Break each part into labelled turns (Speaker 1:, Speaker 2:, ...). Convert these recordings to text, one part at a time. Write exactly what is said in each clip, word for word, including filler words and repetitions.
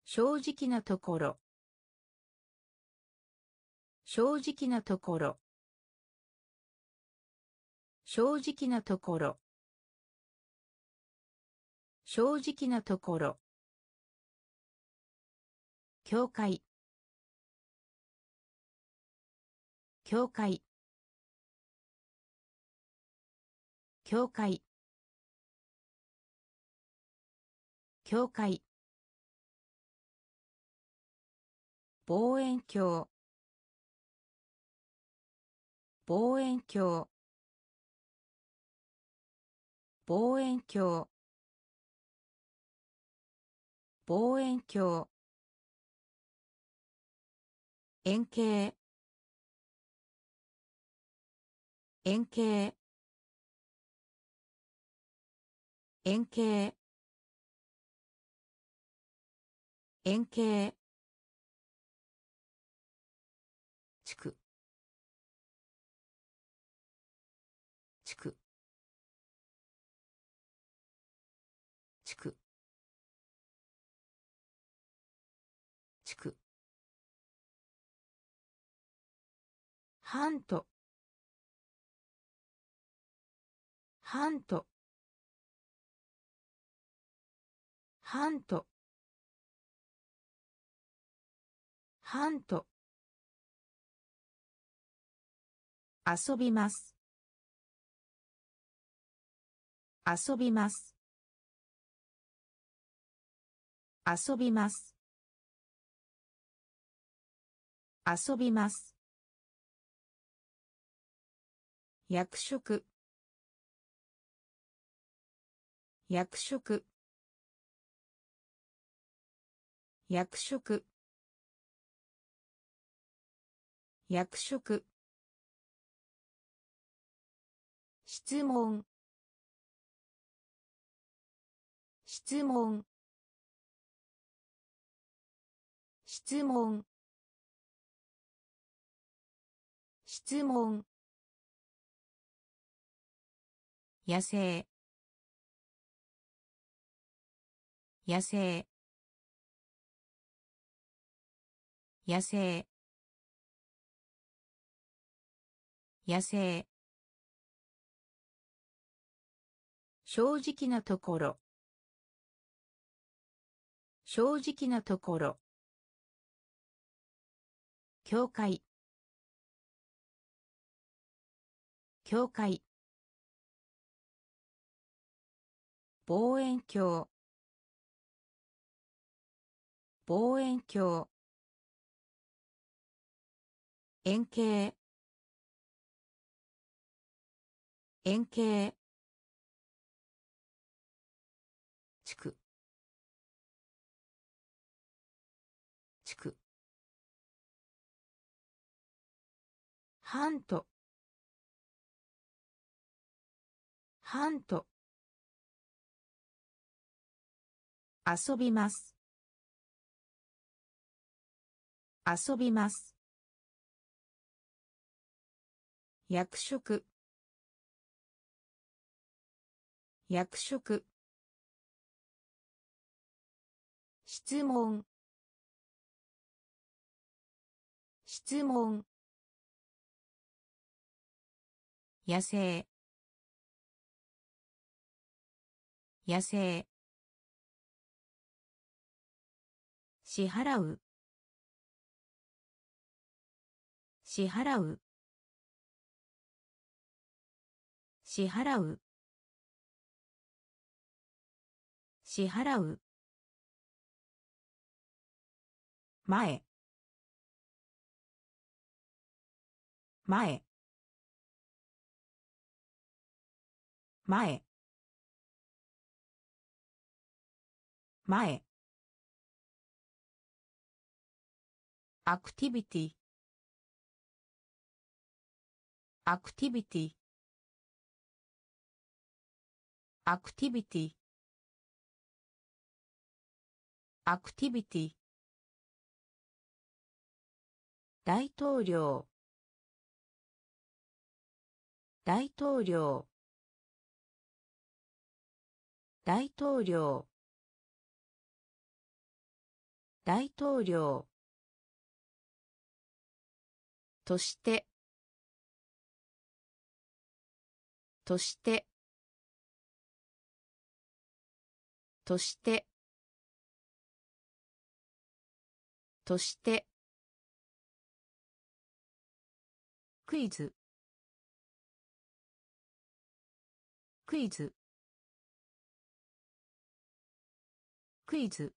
Speaker 1: 正直なところ、正直なところ、正直なところ、正直なところ、教会、教会、教会、教会、望遠鏡、望遠鏡、望遠鏡、望遠鏡、円形、円形、円形、円形、地区、地区、地区、地区、ハント、ハント、ハント、ハント、遊びます、遊びます、遊びます、遊びます、役職、役職、役職、役職、質問、質問、質問、質問、野生、野生、野生、野生、正直なところ、正直なところ、教会、教会、望遠鏡、望遠鏡、円形、円形、地区、地区、ハント、ハント、遊びます、遊びます、役職、役職、質問、質問、野生、野生、支払う、支払う、支払う、支払う、前、前、前、前、アクティビティ、アクティビティ、アクティビティ、アクティビティ、大統領、大統領、大統領、 大統領としてとしてとしてとしてクイズクイズクイズ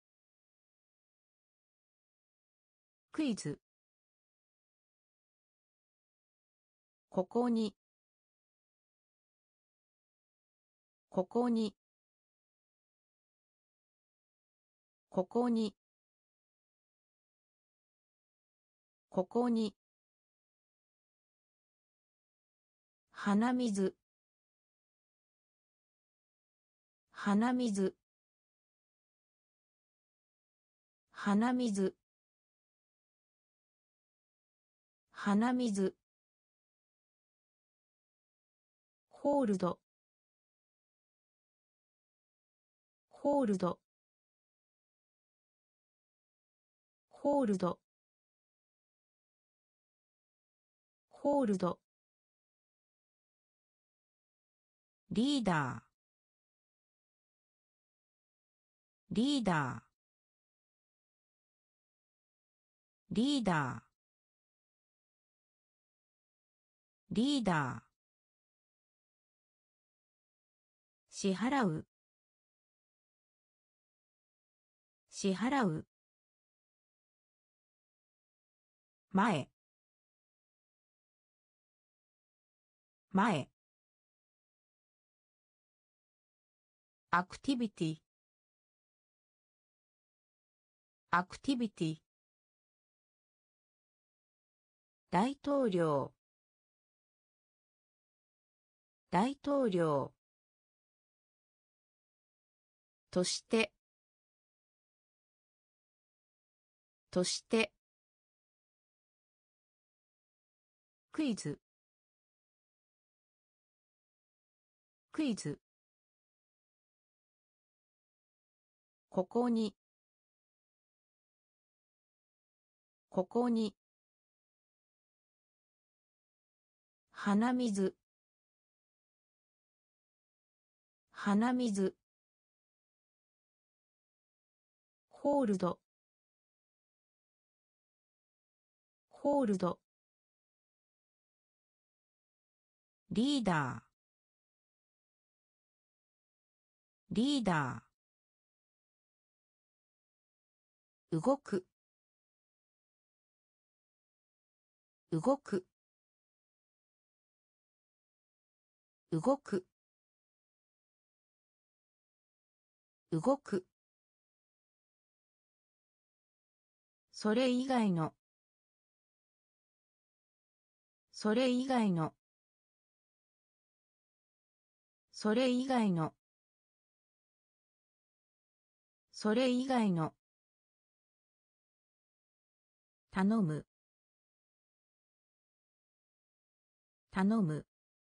Speaker 1: クイズここにここにここにここに鼻水鼻水鼻水鼻水ホールドホールドホールドホールドリーダーリーダーリーダーリーダー支払う支払う前前アクティビティアクティビティ大統領大統領としてとしてクイズクイズここにここに鼻水鼻水ホールドホールドリーダーリーダー動く動く動く動くそれ以外のそれ以外のそれ以外のそれ以外の頼む頼む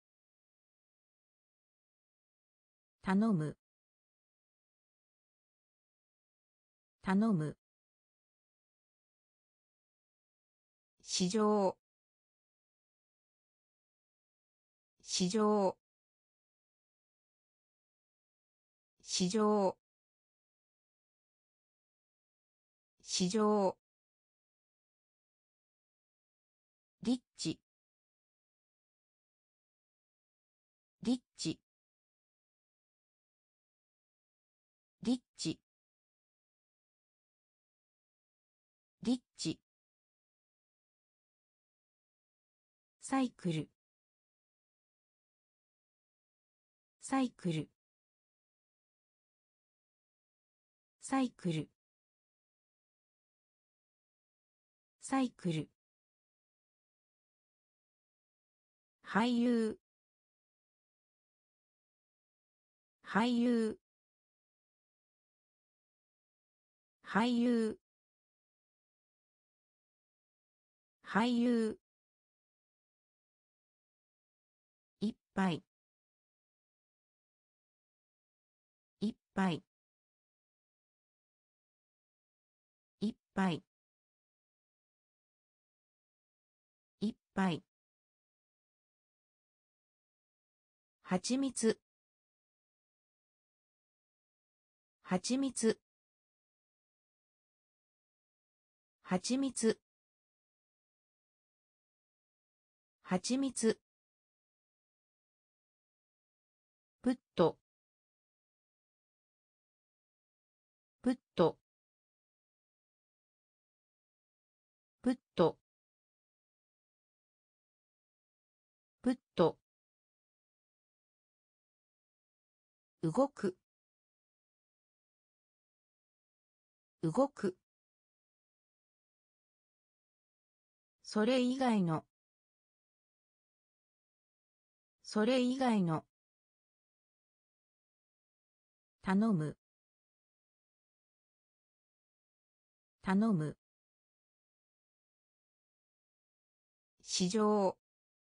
Speaker 1: 頼む頼む市場市場市場市場リッチリッチリッチリッチサイクルサイクルサイクルサイクル俳優俳優俳優俳優いっぱいいっぱいぱいいっぱいはちみつはちみつはちみつはちみつプットプットプットプット動く動くそれ以外のそれ以外の頼む頼む市場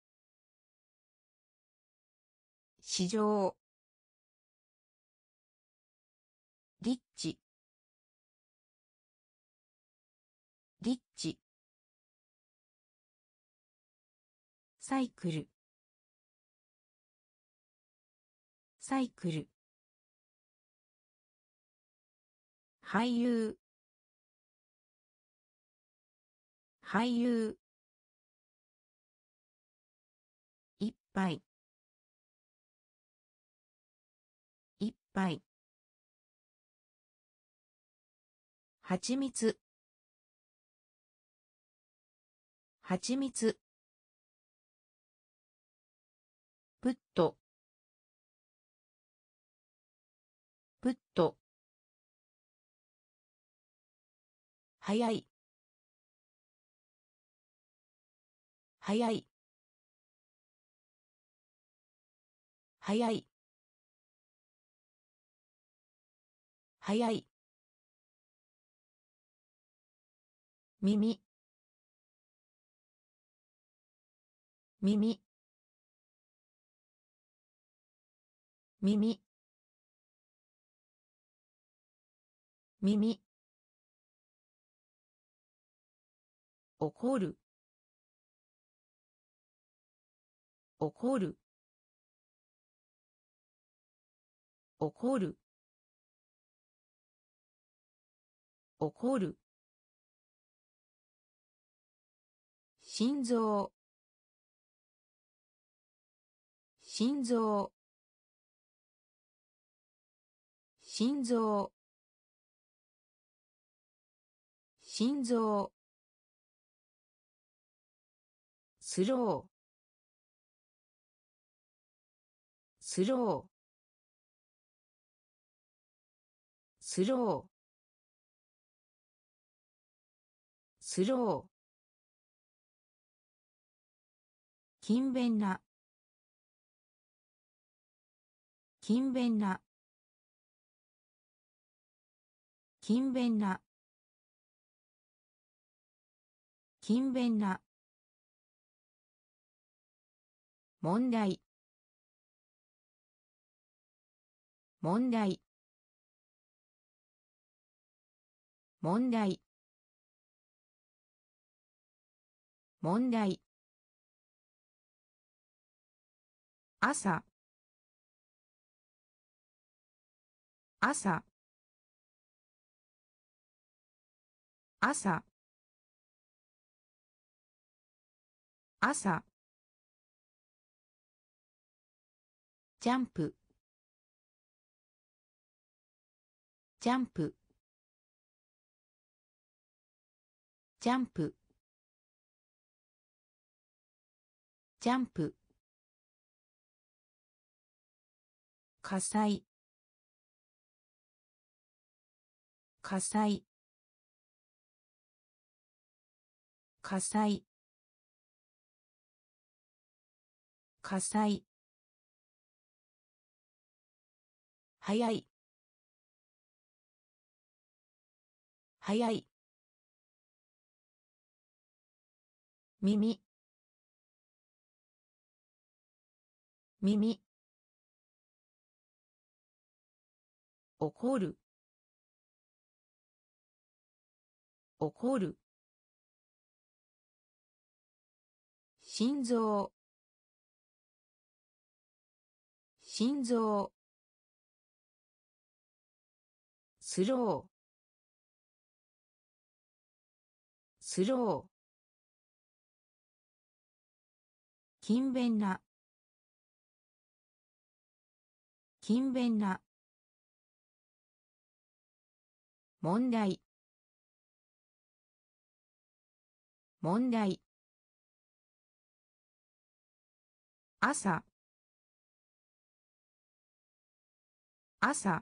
Speaker 1: 市場リッチリッチサイクルサイクル俳優俳優いっぱいいっぱいはちみつはちみつプットプット早い早い早い早い耳耳耳耳怒る怒る怒る怒る心臓心臓心臓心臓スロースロースロースロー勤勉な勤勉な勤勉な勤勉な問題問題問題問題朝朝朝朝ジャンプジャンプジャンプジャンプ火災火災火災火災早い早い耳耳怒る怒る。心臓、心臓。スロー、スロー。勤勉な、勤勉な。問題、問題。朝、朝。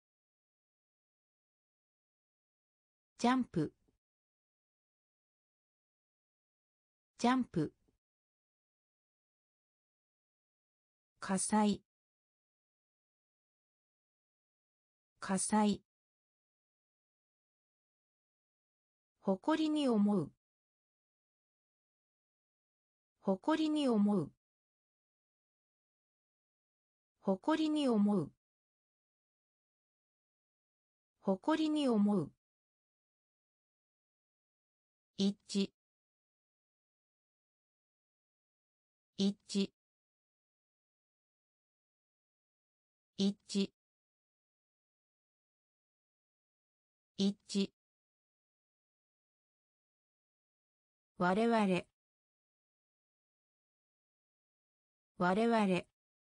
Speaker 1: ジャンプ、ジャンプ。火災、火災。誇りに思う、誇りに思う、誇りに思う、誇りに思う。一致、一致、一致、一致。我々、我々、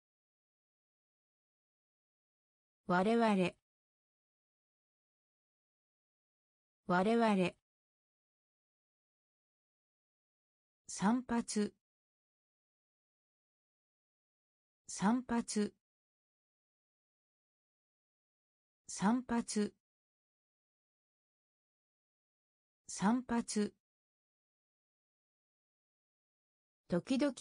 Speaker 1: 我々、我々。散髪、散髪、散髪、散髪。時々、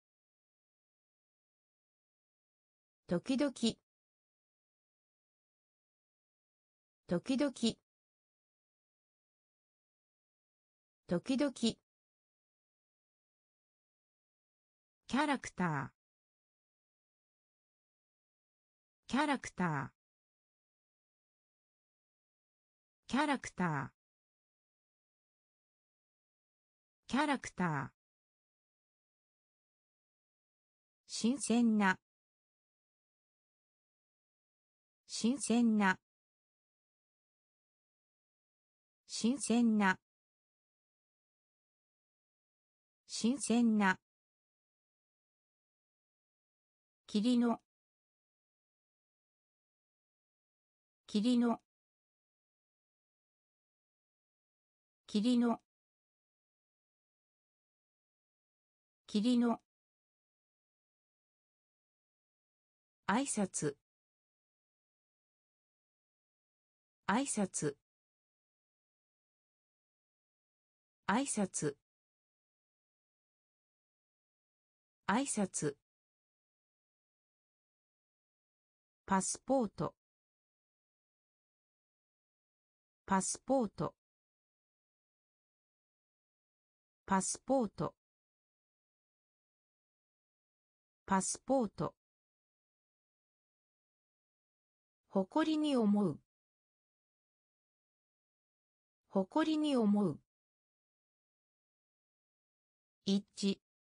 Speaker 1: 時々、時々、時々。キャラクター、キャラクター、キャラクター、キャラクター。新鮮な、新鮮な、新鮮な、新鮮な。霧の、霧の、霧の、霧の。挨拶、挨拶、挨拶、挨拶。パスポート、パスポート、パスポート、パスポート。誇りに思う、誇りに思う。一致、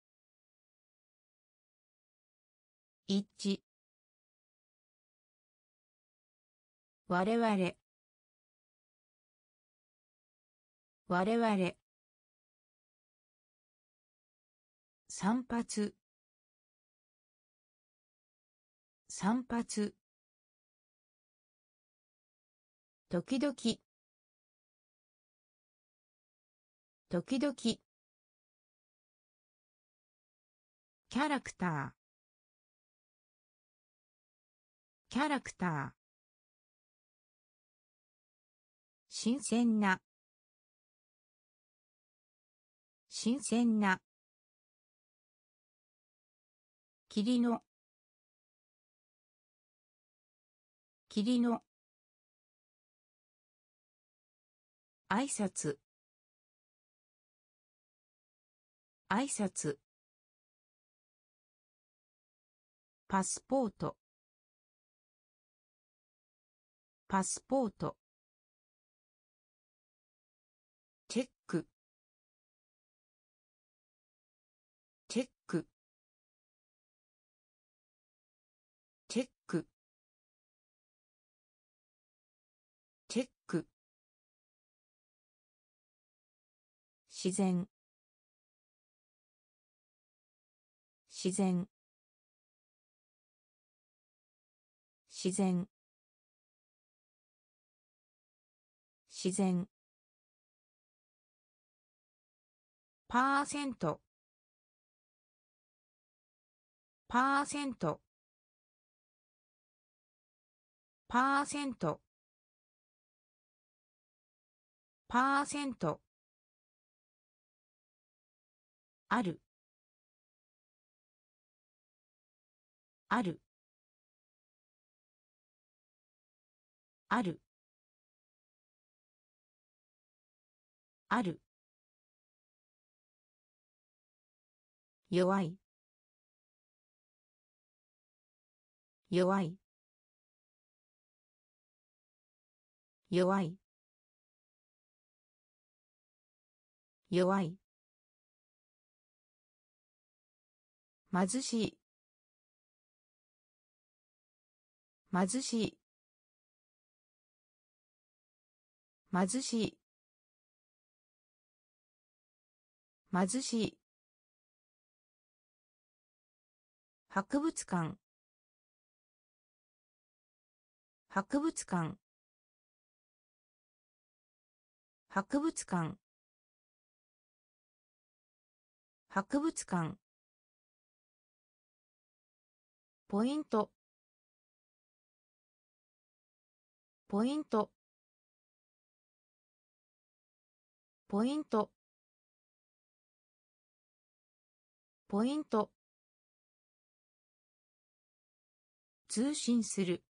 Speaker 1: 一致。我々、我々。散髪、散髪。時々、時々。キャラクター、キャラクター。新鮮な、新鮮な。霧の、霧の。挨拶、挨拶。パスポート、パスポート。 自然自然自然自然パーセントパーセントパーセントパーセントあるあるあるある弱い弱い弱い弱い貧しい貧しい貧しい貧しい博物館博物館博物館博物館ポイントポイントポイントポイント通信する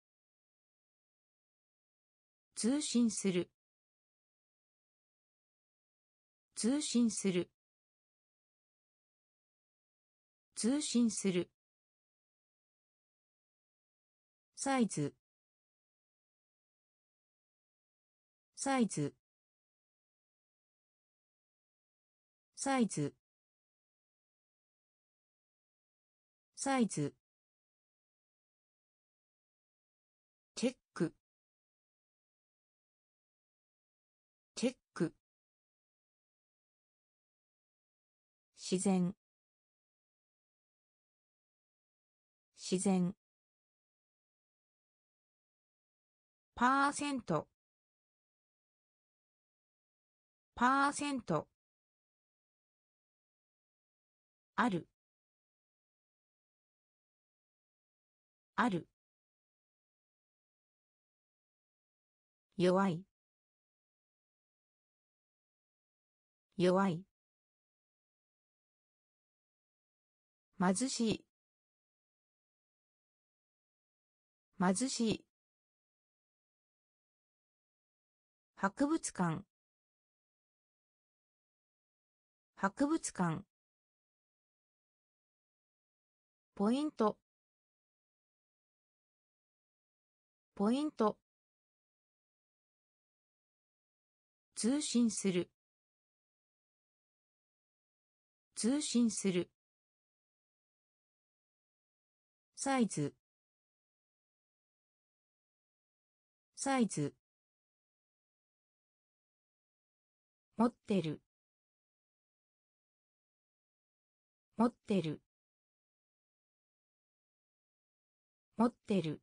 Speaker 1: 通信する通信する通信するサイズサイズサイズサイズチェックチェック自然自然パーセントパーセントあるある弱い弱い貧しい貧しい博物館博物館ポイントポイント通信する通信するサイズサイズ持ってる持ってる持ってる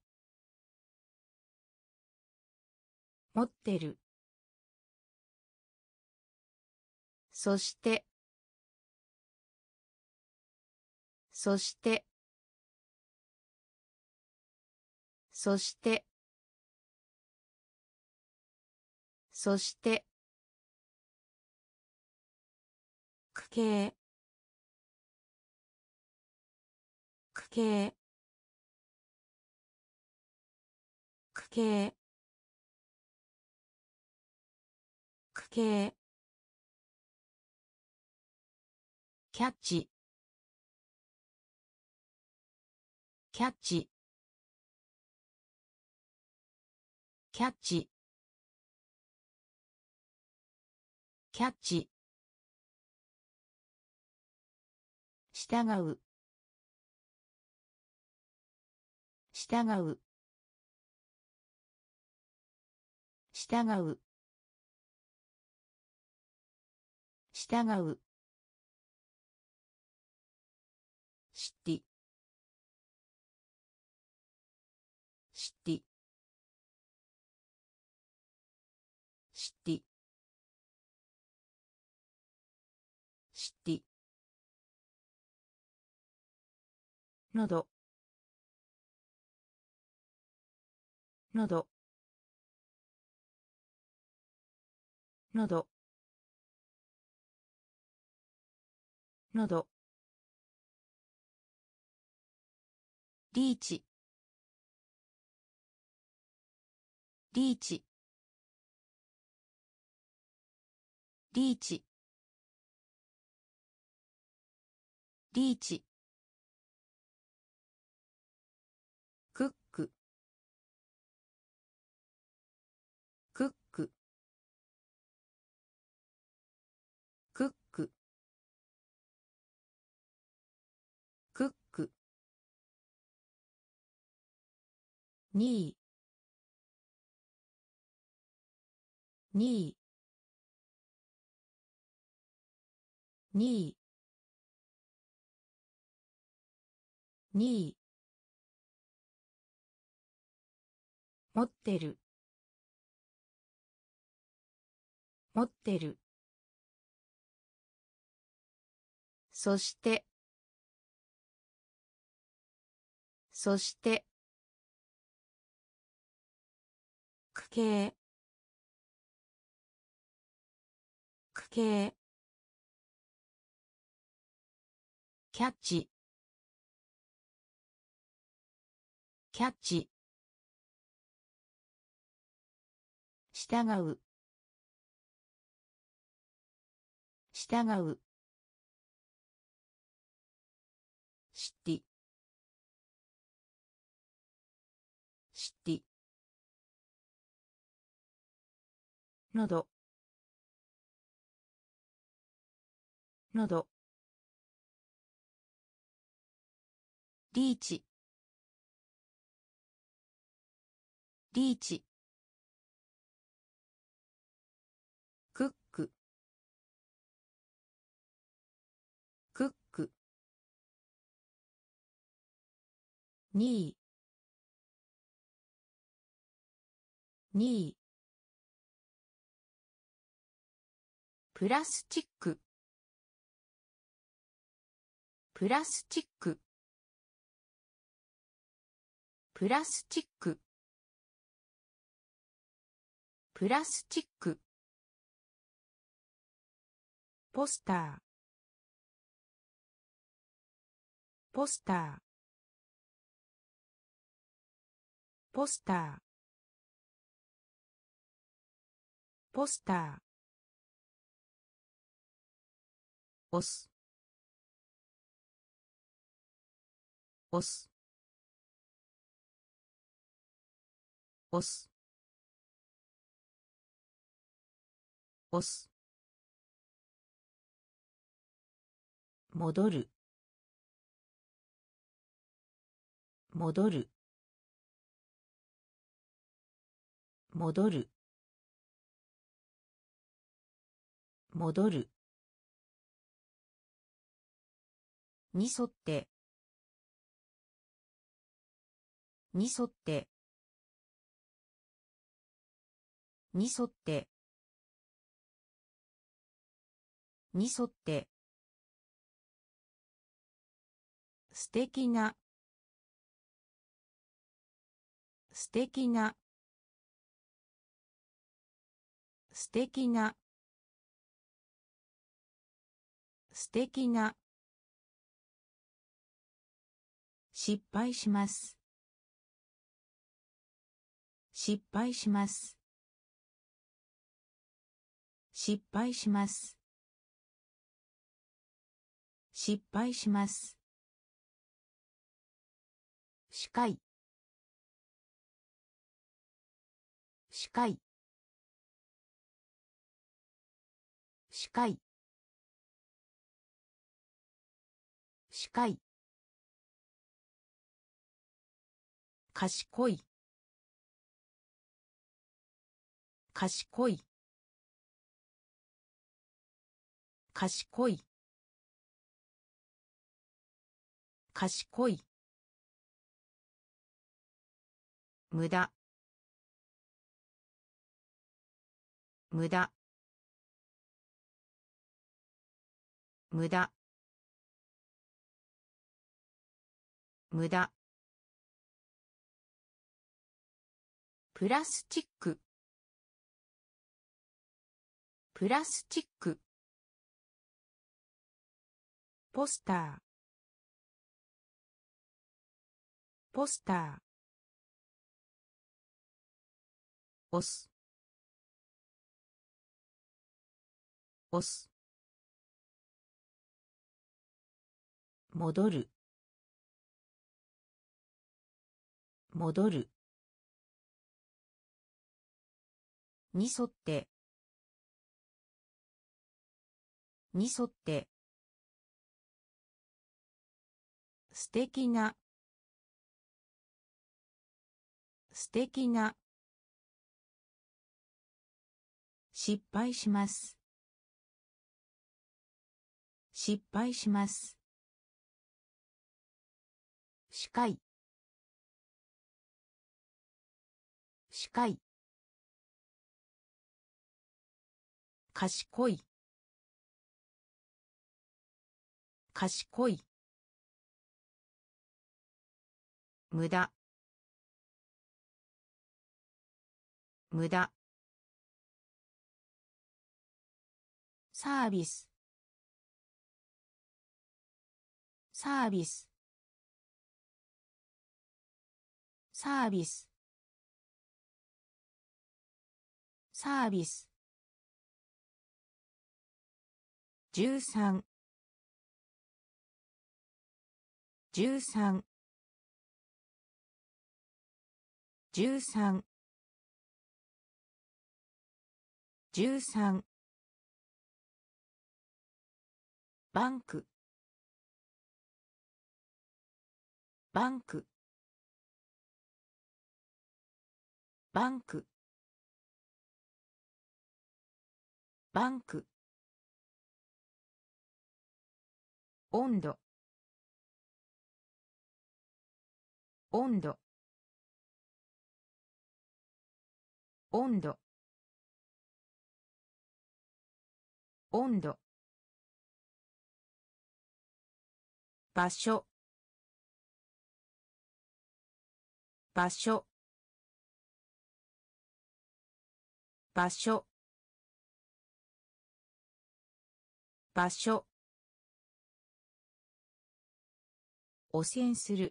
Speaker 1: 持ってるそしてそしてそしてそして区形区形区形区形キャッチキャッチキャッチキャッチ従う従う従う従う。シティ。シティ。シティ。シティ。のど。のど。のど。のど。リーチ。リーチ。リーチ。リーチ。クック。クック。クック。クック。にい。にい。にい。にい。持ってる。持ってる。そして。そして。区形。区形。キャッチ。キャッチ。従う。従う。シティ。シティ。のど。のど。リーチ。リーチ。クック。クック。にい。にい。プラスチック。プラスチック。プラスチック。プラスチック。ポスター。ポスター。ポスター。ポスター。押す。押す。押す。押す。戻る。戻る。戻る。戻る。に沿って。に沿って。に沿って。に沿って。素敵な。素敵な。素敵な。素敵な。失敗します。失敗します。失敗します。失敗します。視界。視界。視界。視界。賢い。賢い。 賢い賢い無駄無駄無駄無駄プラスチックプラスチックポスターポスター押す押す戻る戻るに沿ってに沿って素敵な素敵な失敗します失敗します視界視界賢い賢い無駄無駄サービスサービスサービスサービスじゅうさんじゅうさんじゅうさんじゅうさんバンクバンクバンクバンク温度温度温度温度場所場所場所場所汚染する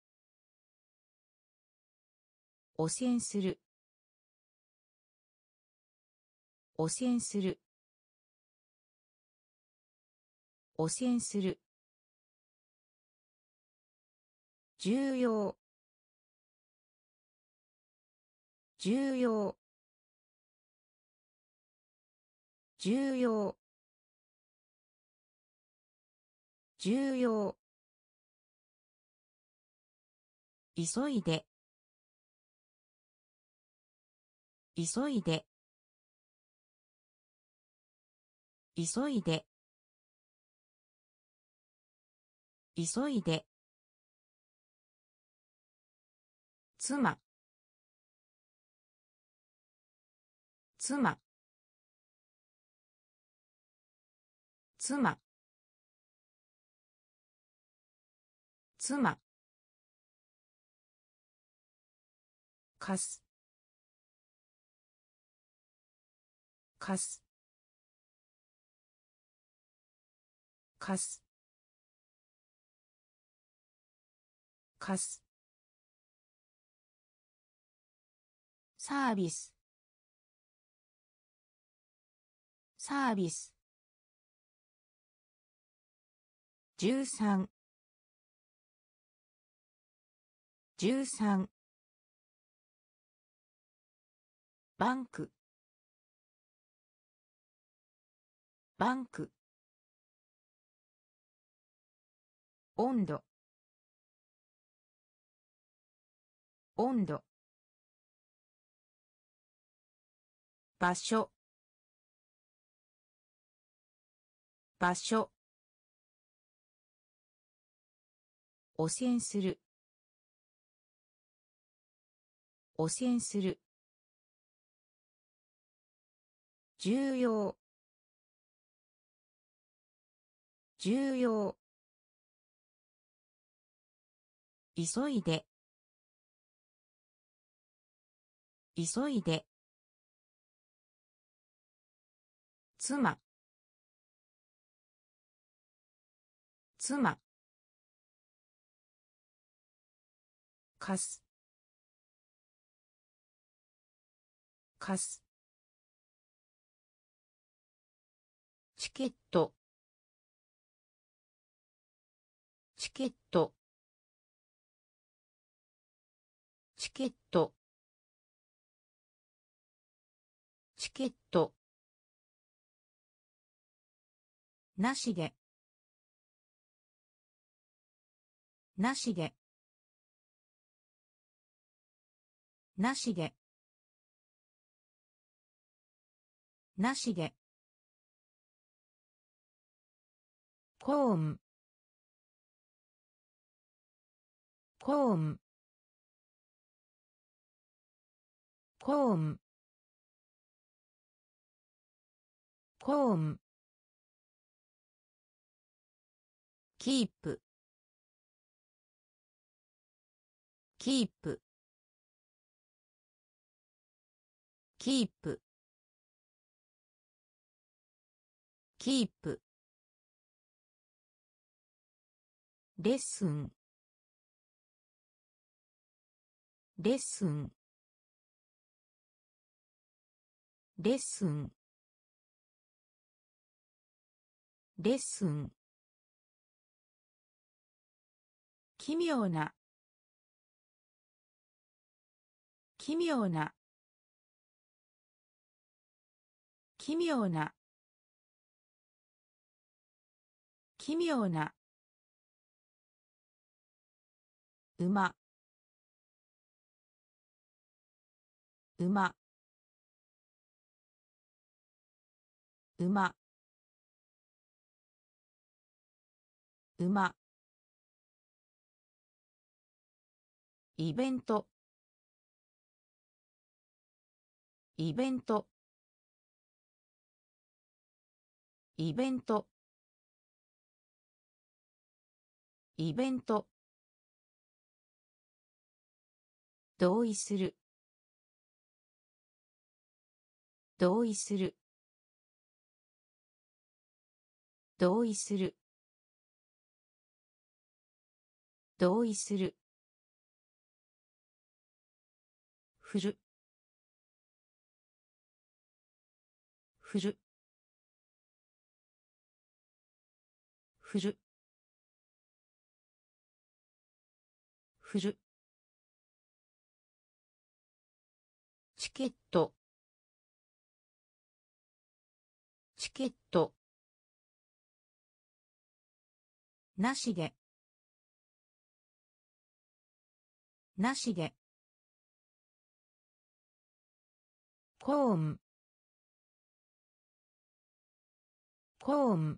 Speaker 1: 汚染する汚染する汚染する重要重要重要重要急いで急いで急いで急いで妻妻妻妻かすかすかすかすサービスサービスじゅうさんじゅうさんバンクバンク温度温度場所場所汚染する汚染する重要重要急いで急いで妻妻かすかすチケットチケットチケットチケットなしでなしでなしでなしでコーンコーンコーンコーンキープキープキープキープレッスンレッスンレッスンレッスン奇妙な奇妙な奇妙な奇妙な馬馬馬馬イベントイベントイベントイベント同意する同意する同意する同意する振る振る振る振るチケットチケットなしでなしでコーンコーン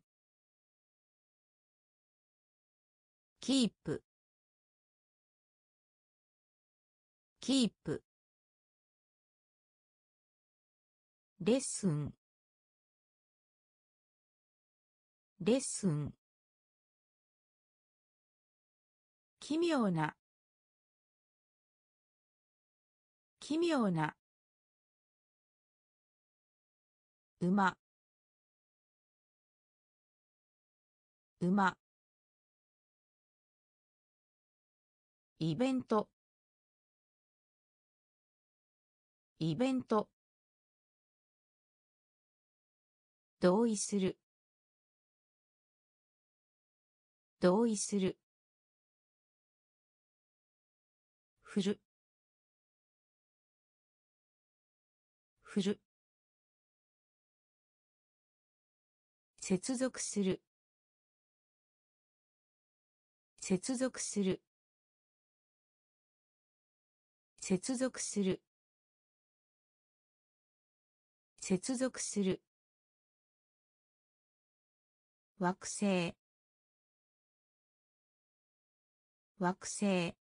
Speaker 1: キープキープレッスンレッスン奇妙な奇妙な馬馬イベントイベント同意する同意する振る振る接続する接続する接続する接続する惑星惑星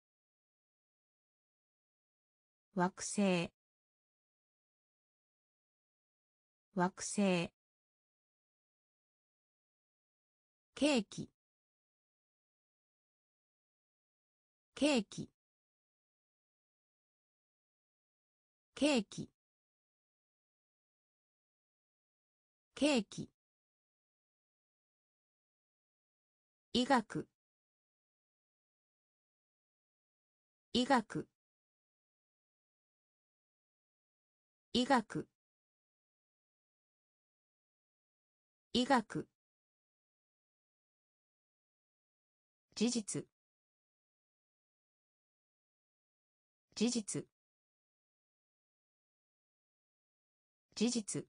Speaker 1: 惑星惑星ケーキケーキケーキケーキ医学医学医学医学事実事実事実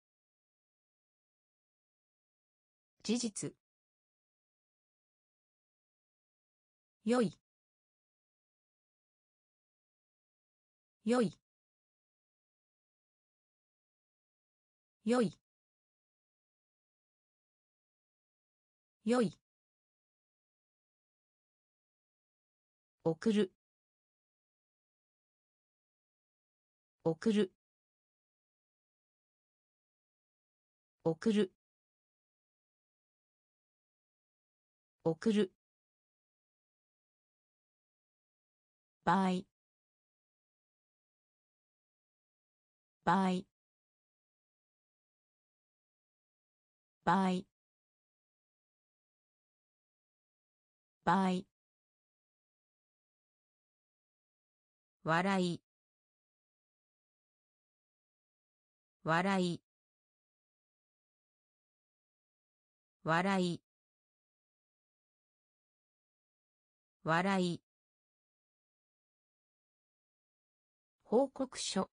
Speaker 1: 事実よいよいよいよい送る送る送る送る場合場合場合場合笑い笑い笑い笑い報告書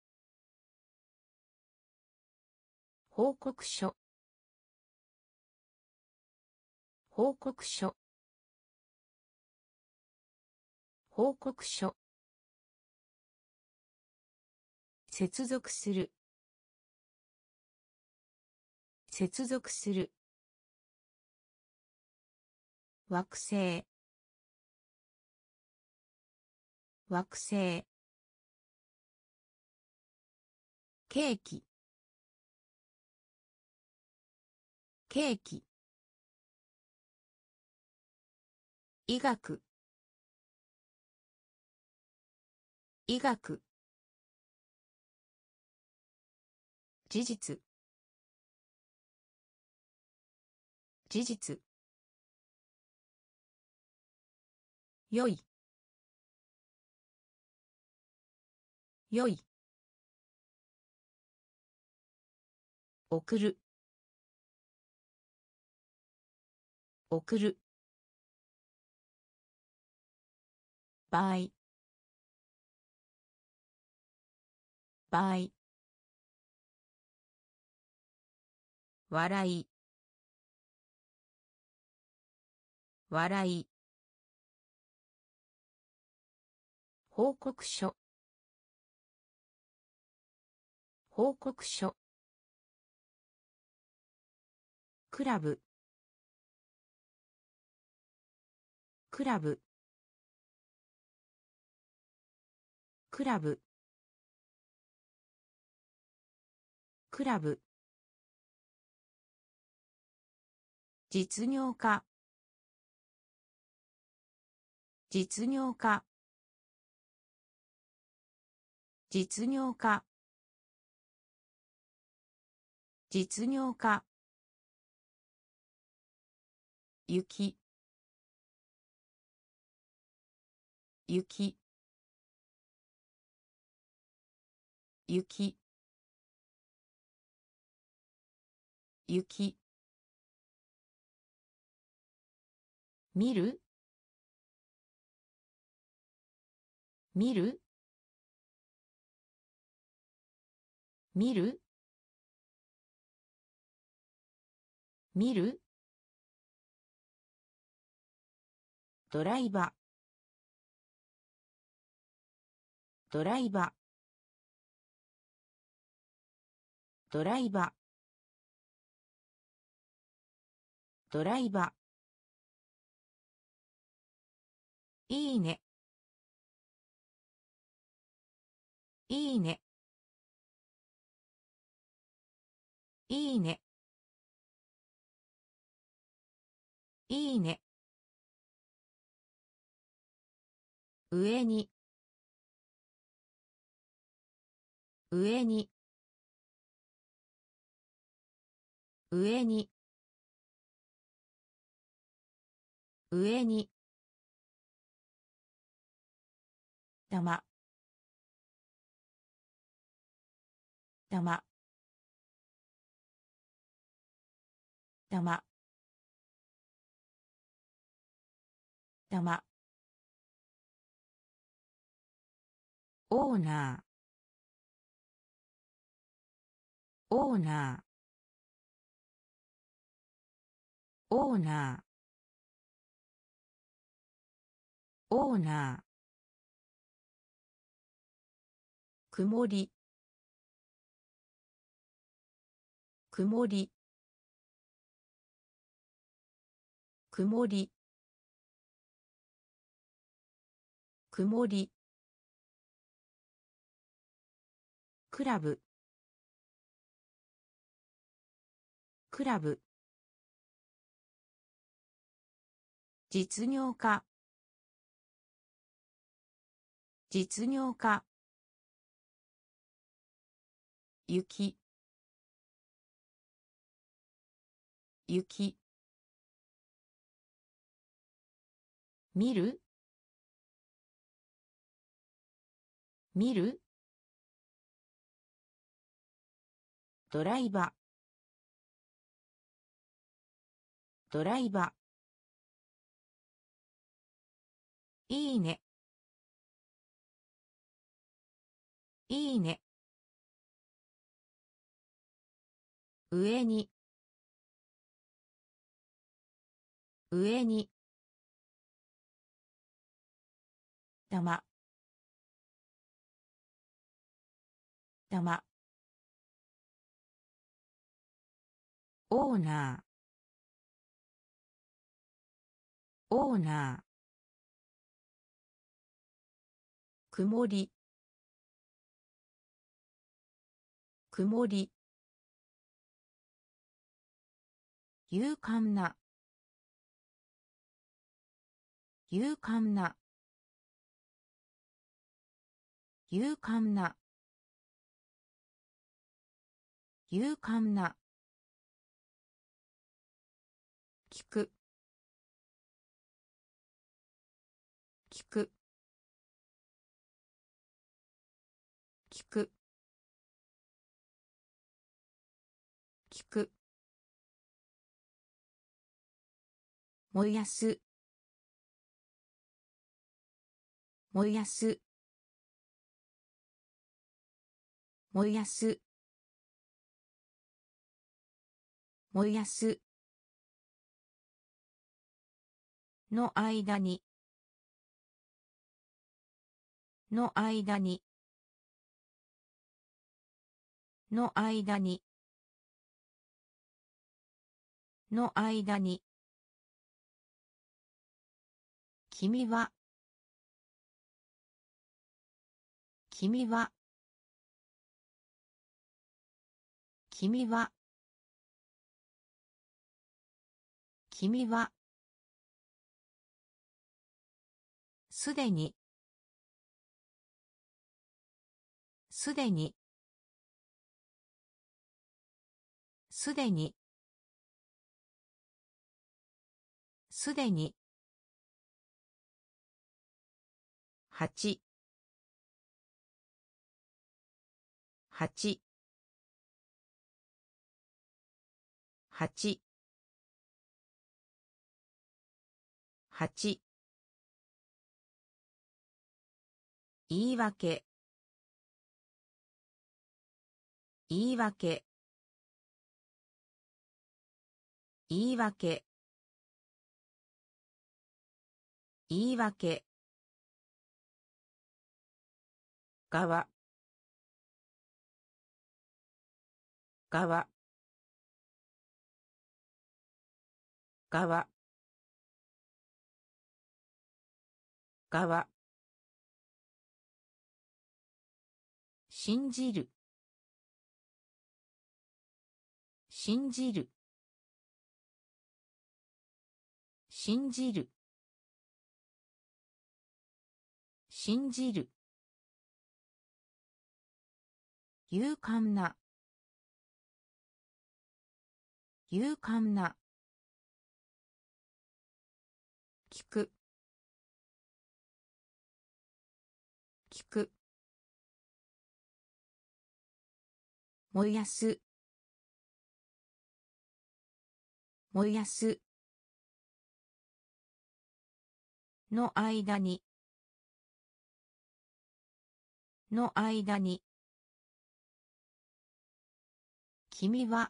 Speaker 1: 報告書報告書報告書接続する接続する惑星惑星ケーキケーキ医学医学事実事実よいよい送る送る場合場合笑い笑い報告書報告書クラブクラブクラブクラブ実業家実業家実業家実業家雪雪雪雪見る見る見る見るドライバードライバードライバードライバー。いいね。いいね。いいね。いいね。上に。上に。上に。上に。たま。たま。たま。たま。オーナー。オーナー。オーナー。オーナー。曇り。曇り。曇り。曇り。クラブ。クラブ。実業家。実業家。雪。雪。見る。見る。ドライバー。ドライバー。いいね。いいね。上に。上に。たま。たま。オーナー。オーナー。曇り。曇り。勇敢な。勇敢な。勇敢な。勇敢な。聞く。聞く。聞く。聞く。燃やす。燃やす。燃やす。燃やす。の間に。の間に。の間に。の間に。君は。君は。君は。君は。すでに。すでに。すでに。すでに。八。八。八。八。言い訳。言い訳。言い訳。言い訳。側。側。 側側信じる信じる信じる信じる勇敢な勇敢な聞く聞く燃やす燃やすの間にの間に君は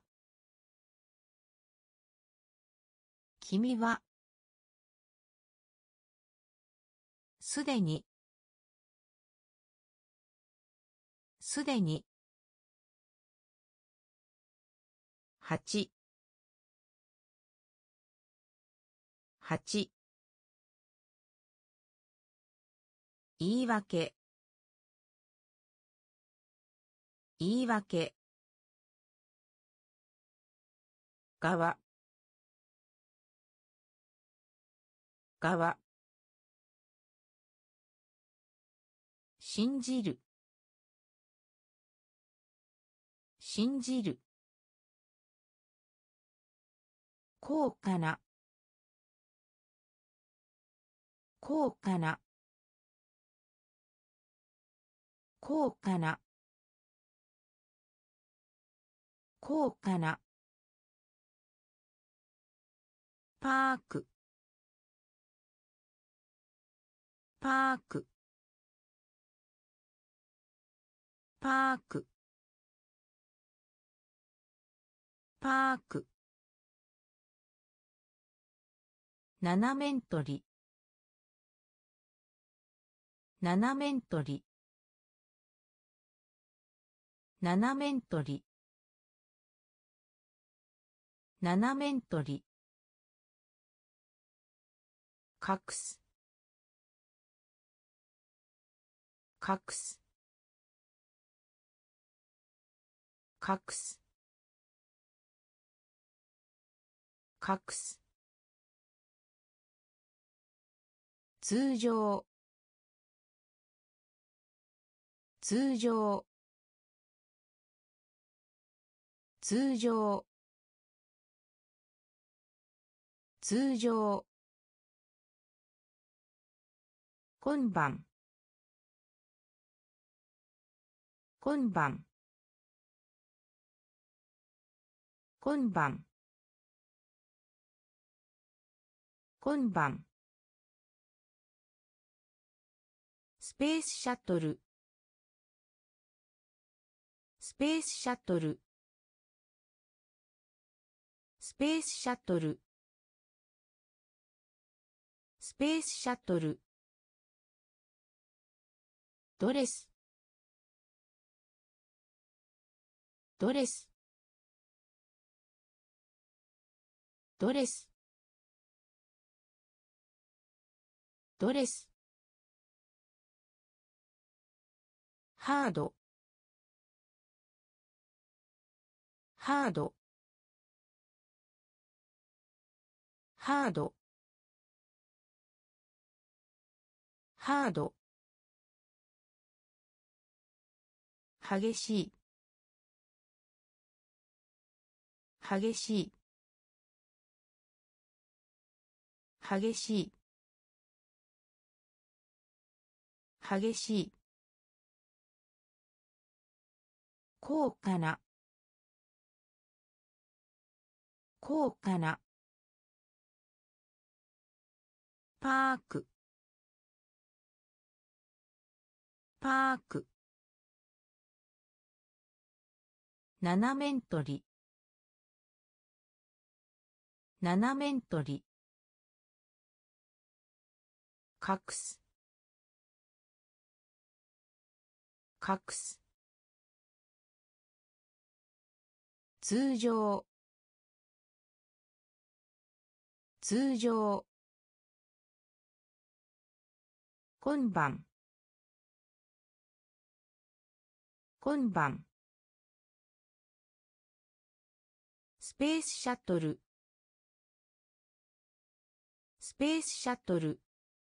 Speaker 1: 君はすでにすでに八八言い訳言い訳側側信じる信じる高価な高価な高価な高価なパークパークパークパーク七面取り七面取り七面取り七面取り隠す隠す隠す隠す通常通常通常通常今晩今晩今晩今晩スペースシャトルスペースシャトルスペースシャトルスペースシャトルドレスドレスドレスドレスハードハードハードハード激しい激しい激しい激しい高価な高価なパークパーク七面取り七面取り隠す隠す通常通常今晩今晩スペースシャトルスペースシャトル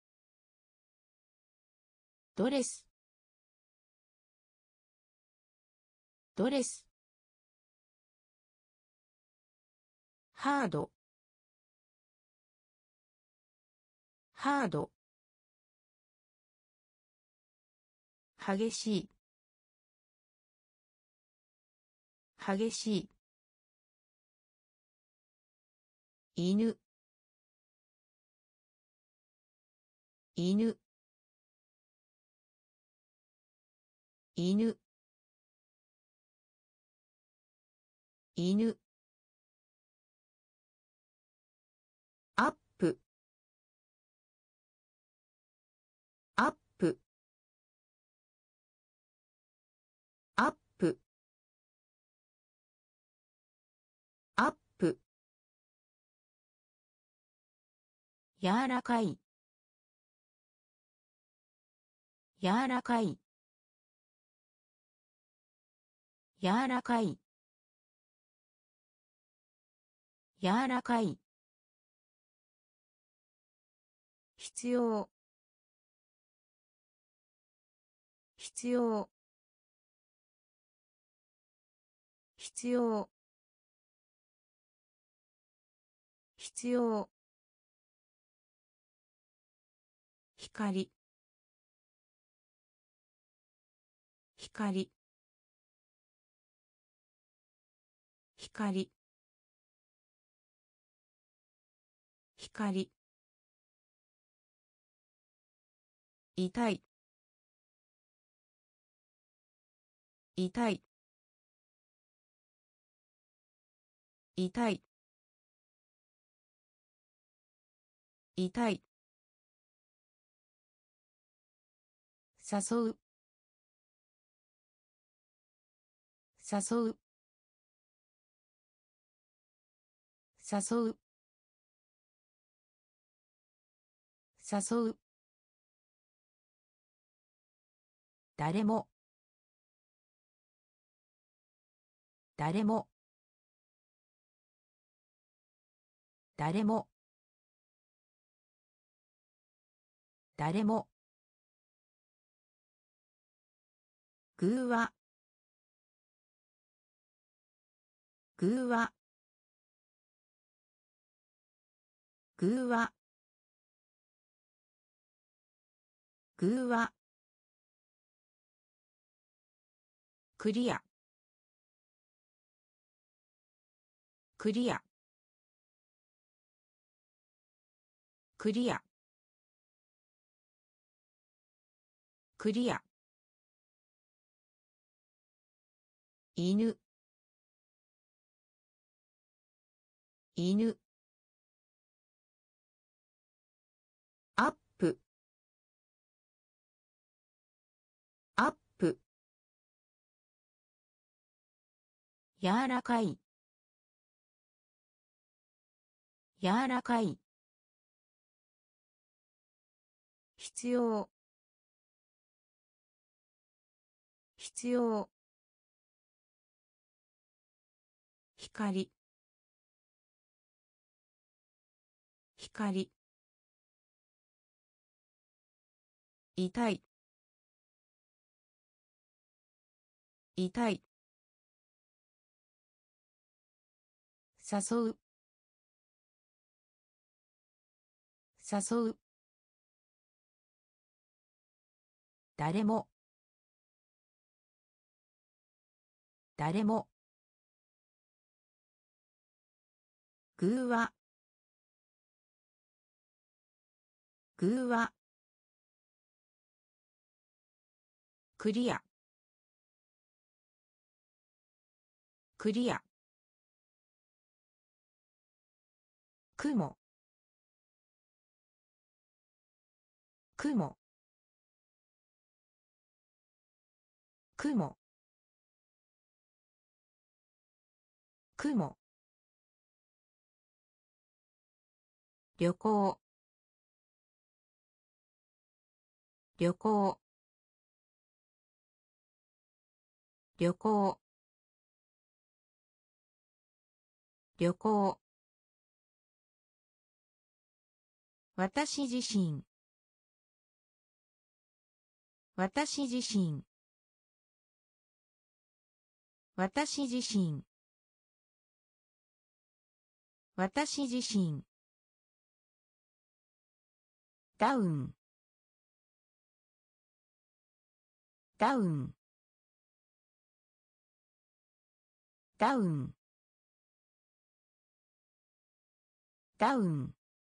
Speaker 1: ドレスドレスハードハード激しい激しい犬犬犬犬アップアップアップアップ柔らかい柔らかい柔らかい柔らかい必要必要必要必要光光光光痛い痛い痛い痛い誘う誘う誘う誘う誰も誰も誰も誰も偶話偶話偶話偶話クリアクリアクリアクリア犬犬アップアップ柔らかい柔らかい必要必要光光痛い痛い誘う誘う誰も誰も偶話偶話クリアクリア雲雲雲雲旅行旅行旅行旅行私自身私自身私自身私自身ダウンダウンダウンダウン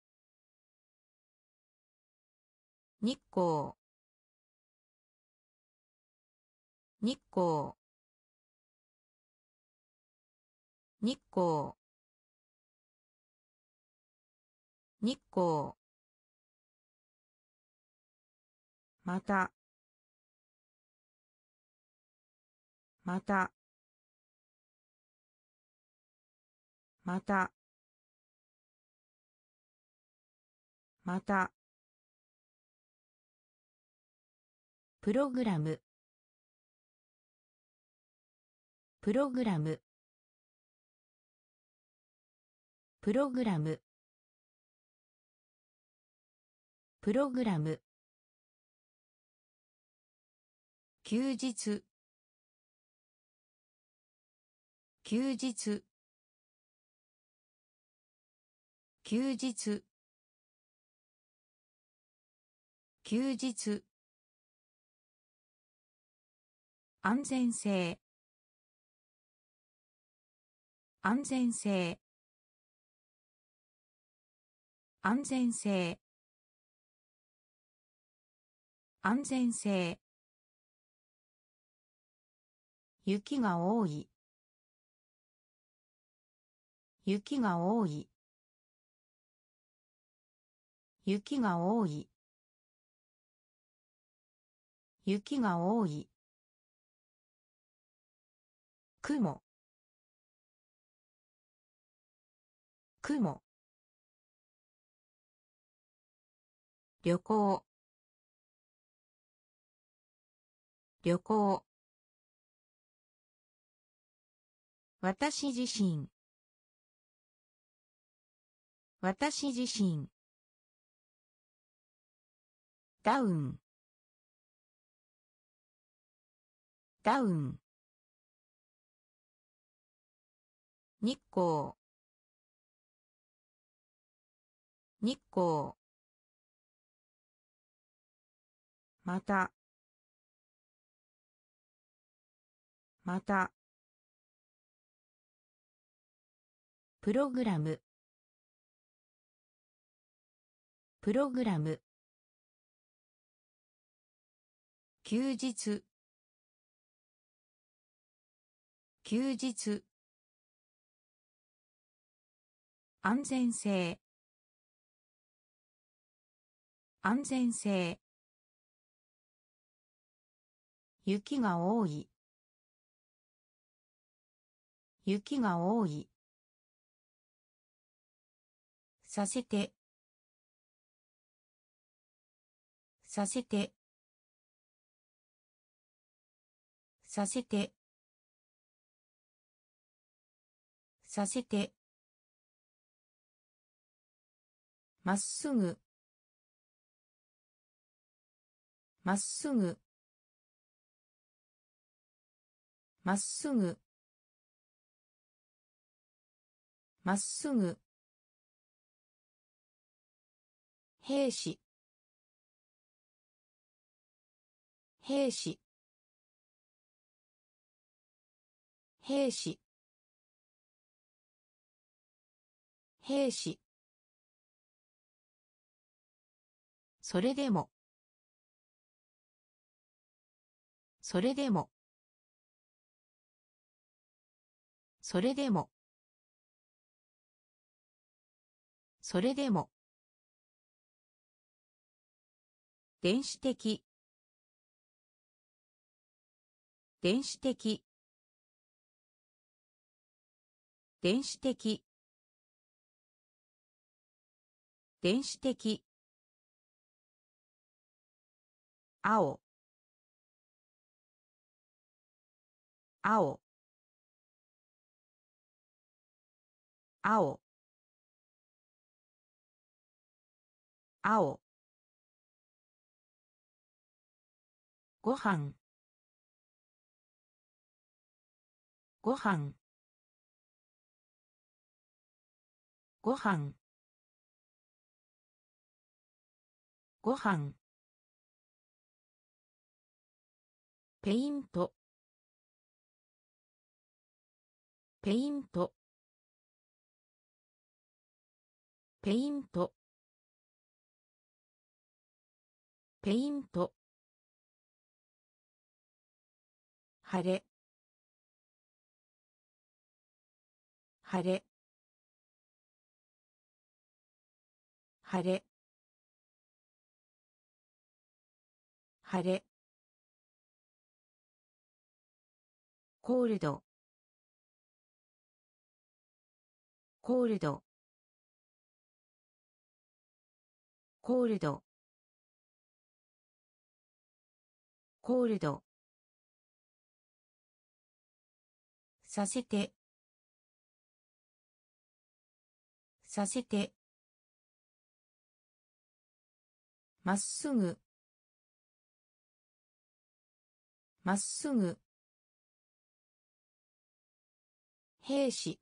Speaker 1: 日光日光日光日光またまたまたまたプログラムプログラムプログラムプログラム休日休日休日休日安全性安全性安全性安全性雪が多い雪が多い雪が多い雪が多い雲雲旅行旅行私自身私自身ダウンダウン日光日光またまたプログラムプログラム休日休日安全性安全性雪が多い雪が多いさせてさせてさせてさせてまっすぐまっすぐまっすぐまっすぐ兵士兵士兵士兵士それでもそれでもそれでもそれでも電子的電子的電子的電子的青青青青ご飯ご飯ご飯ご飯ペイントペイントペイントペイント晴れ晴れ晴れ晴れコールドコールドコールドコールドさせてさせてまっすぐまっすぐ兵士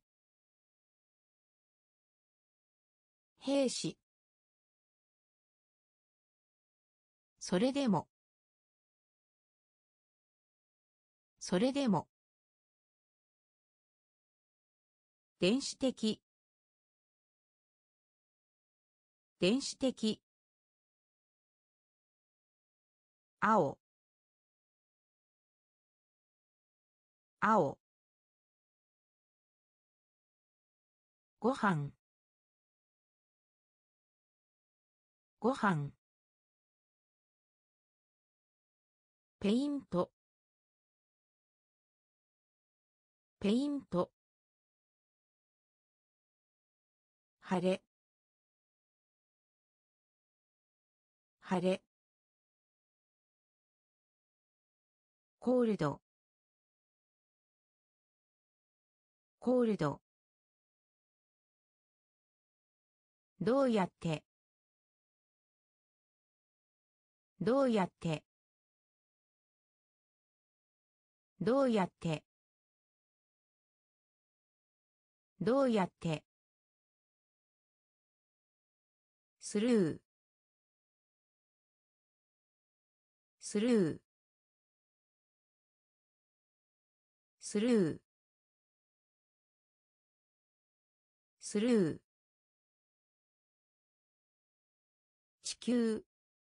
Speaker 1: 兵士それでもそれでも電子的電子的青青ご飯ご飯ペイントペイント晴れ晴れコールドコールドどうやってどうやってどうやってどうやってスルースルースルースルー地球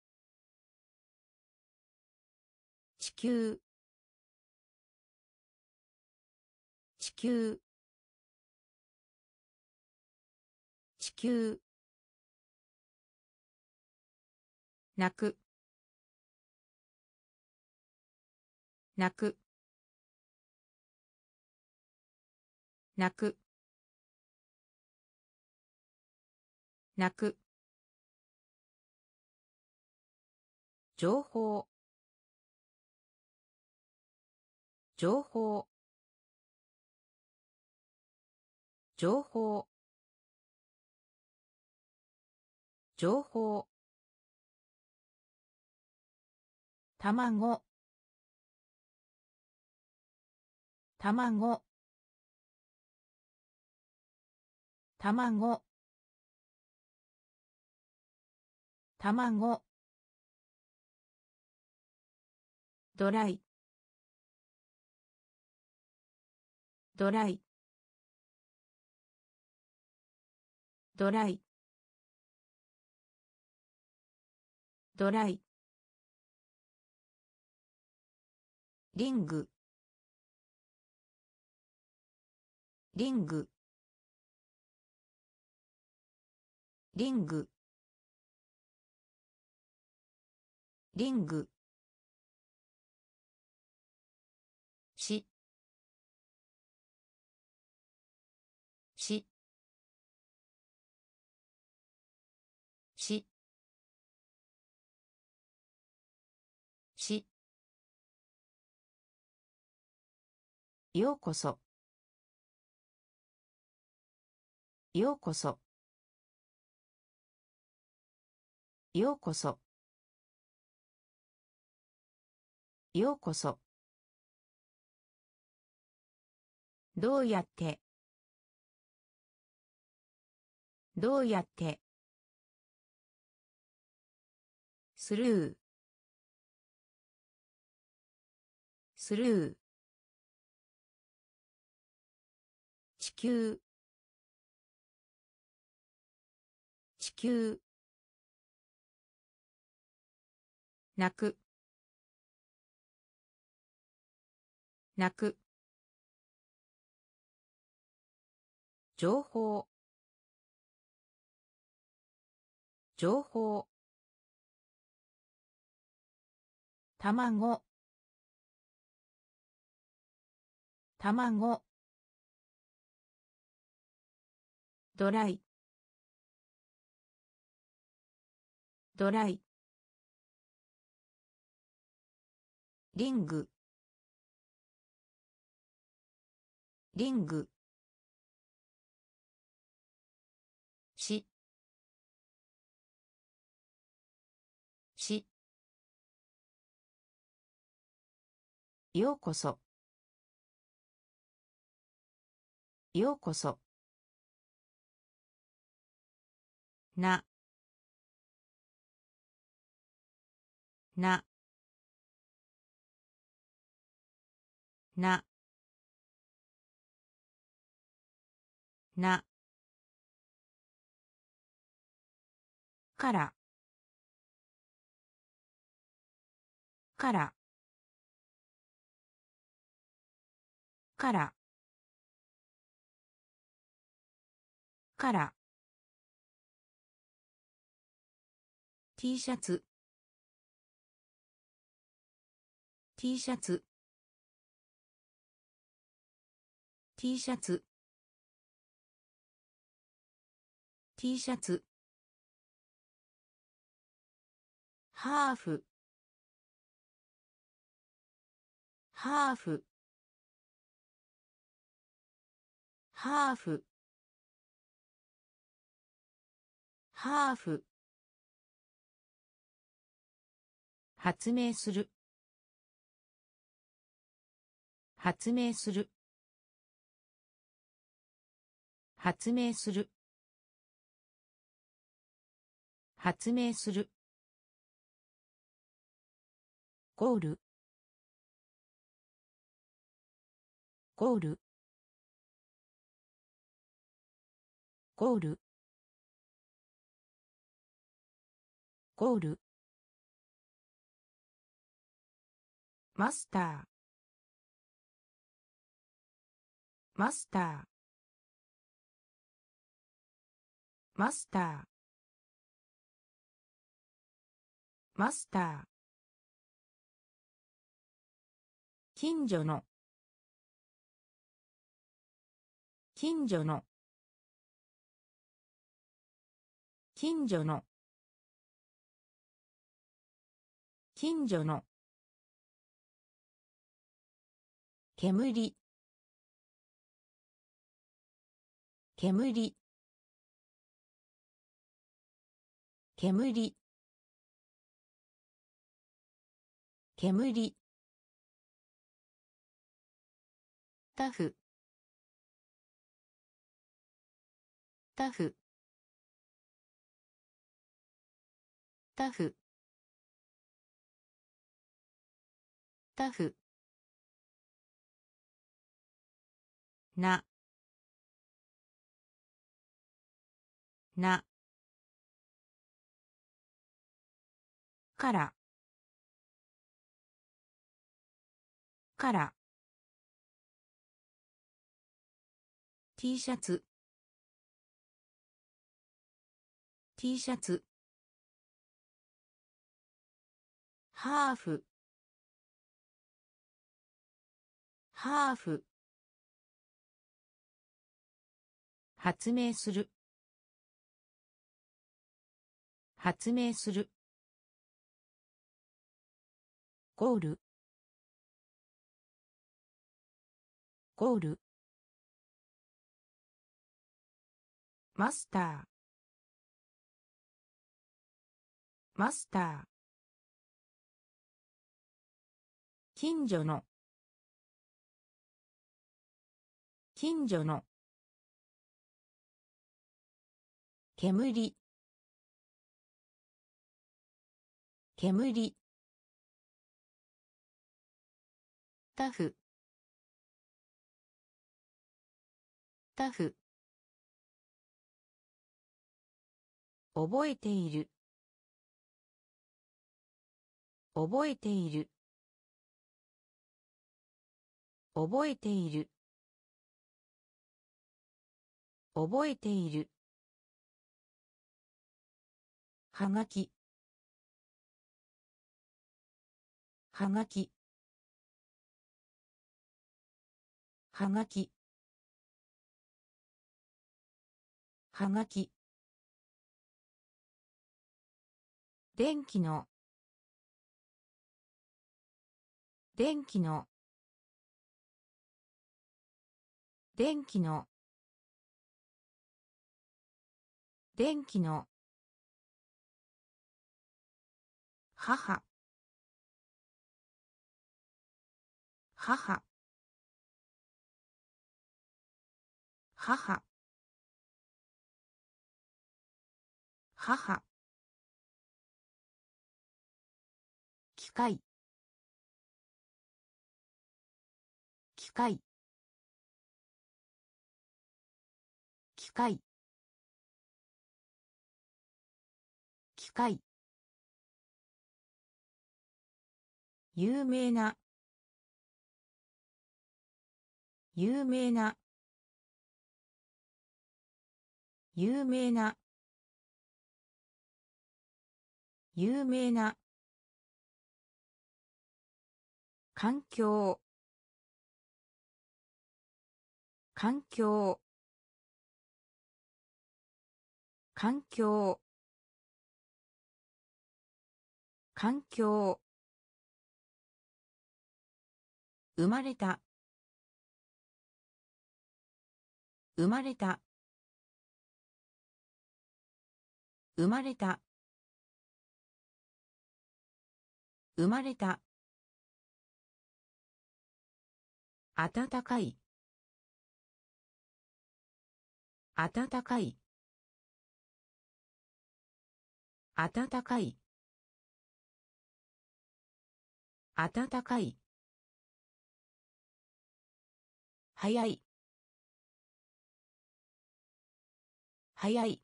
Speaker 1: 地球地球地球泣く泣く泣く泣く情報情報情報情報卵卵卵卵ドライドライドライドライリングリングリングリングししようこそようこそようこそようこそどうやってどうやってスルースルー地球地球泣く泣く情報情報卵卵ドライドライリングリングししようこそようこそななななからからからからT シャツ T シャツ T シャツ T シャツハーフハーフハーフハーフ発明する発明する発明する発明するゴールゴールゴールゴールマスターマスターマスターマスター近所の近所の近所の近所の煙煙煙煙タフタフタフタフななからから T シャツ T シャツハーフハーフ発明する発明するゴールゴールマスターマスター近所の近所の煙煙タフタフ覚えている覚えている覚えている覚えているはがきはがきはがきはがき電気の電気の電気の電気の母母母母機械機械機械機械有名な有名な有名な有名な環境環境環境環境生まれた生まれた生まれた生まれた暖かい暖かい暖かい暖かい早い早い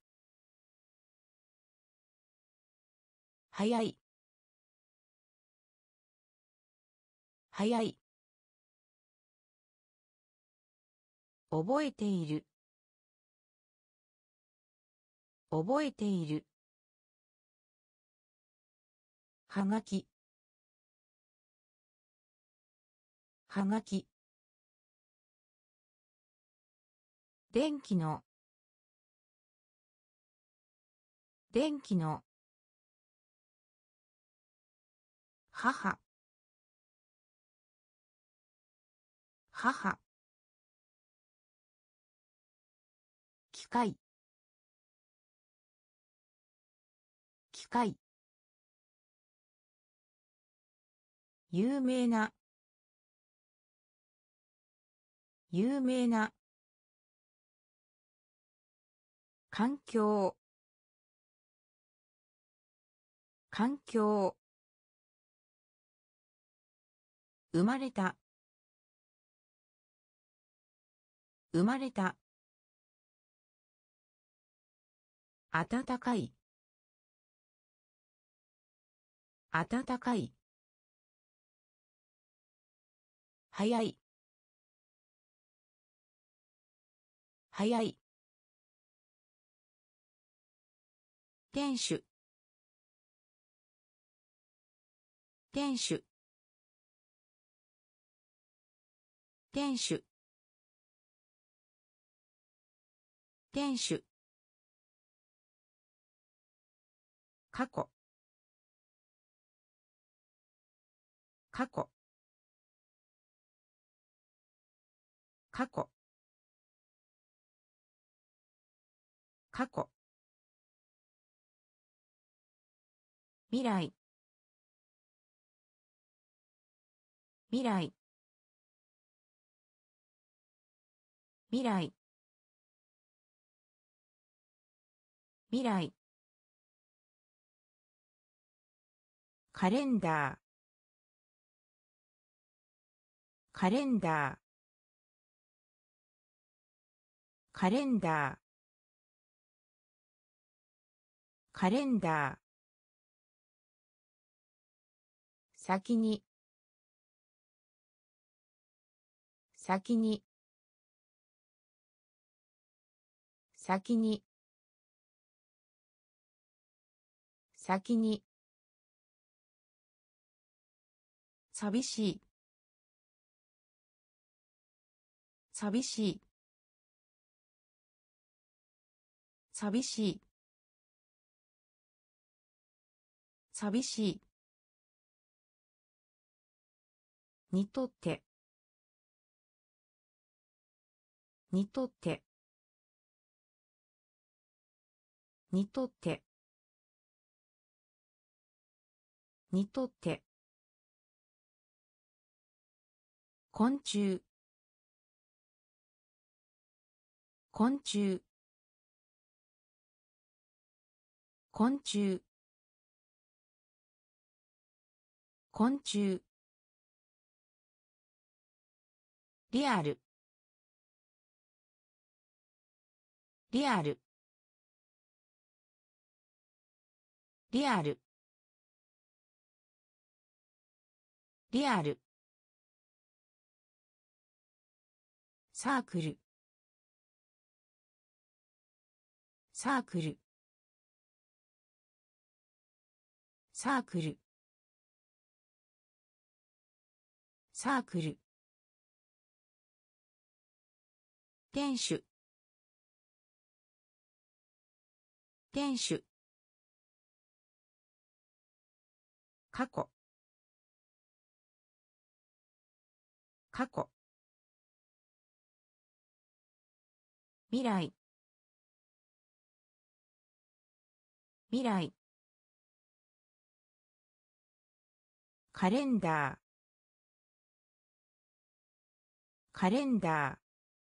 Speaker 1: 早い早い覚えている覚えているはがきはがき電気の電気の母母機械機械有名な有名な環境環境生まれた生まれた暖かい暖かい早い早い店主店主店主店主過去過去過去過去未来未来未来未来カレンダーカレンダーカレンダーカレンダー先に先に先に先に寂しい寂しい寂しい寂しいにとってにとってにとってにとって昆虫昆虫昆虫昆虫リアルリアルリアルリアルサークルサークルサークルサークル店主店主過去過去未来未来カレンダーカレンダー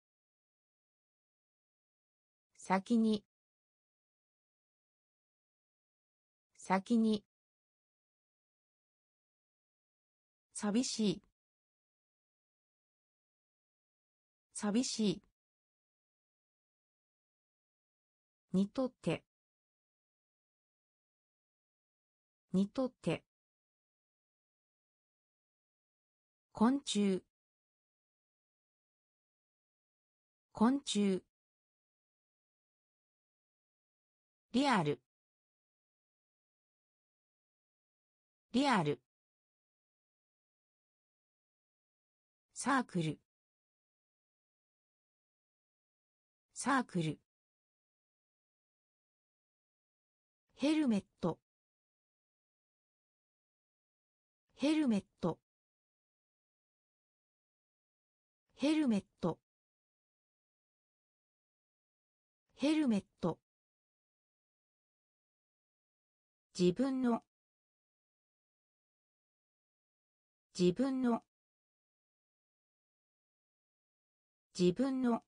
Speaker 1: 先に先に寂しい寂しいにとってにとって昆虫昆虫リアルリアルサークルサークルヘルメットヘルメットヘルメットヘルメット自分の自分の自分の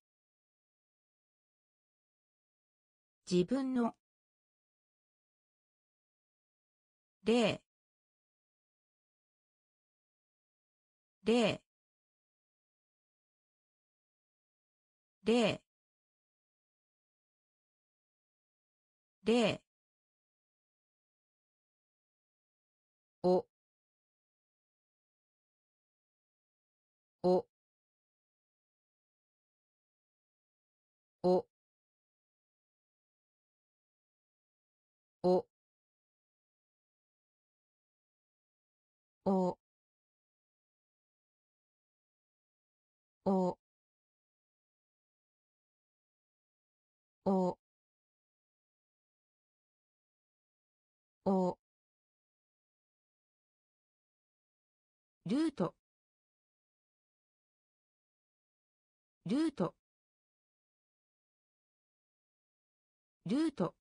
Speaker 1: 自分の例例例例おおおおおおおおルートルートルート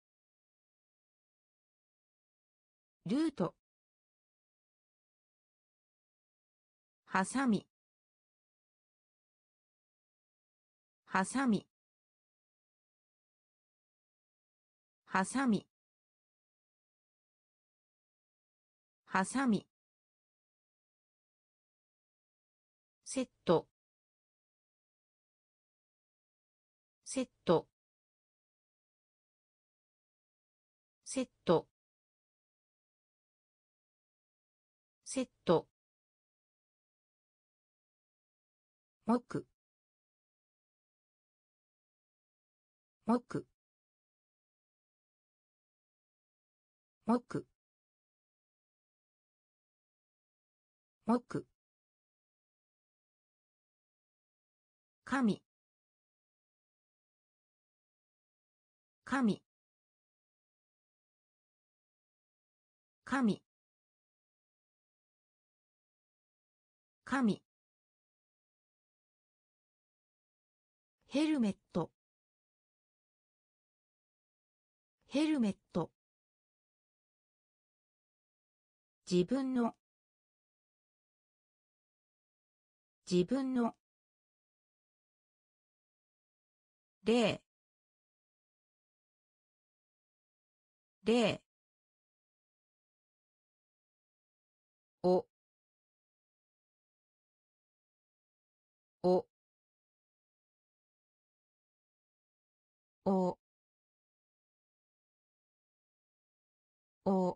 Speaker 1: ルートはさみはさみはさみはさみセットセットセットセット木木木木神神神神ヘルメットヘルメット自分の自分の例例おおおお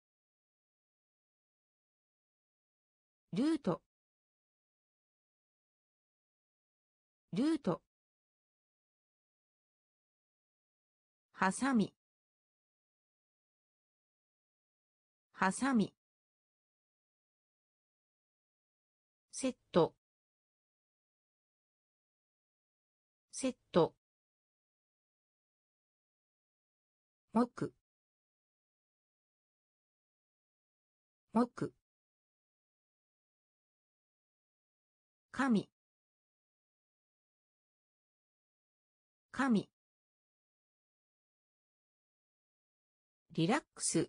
Speaker 1: ルートルートはさみはさみセットセット木木神神リラックス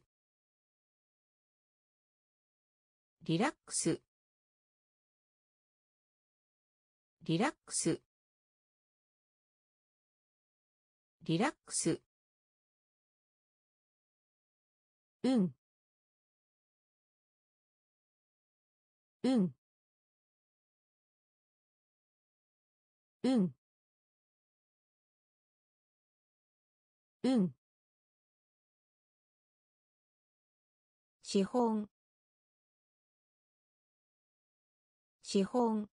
Speaker 1: リラックスリラックスリラックスうんうんうんうん資本資本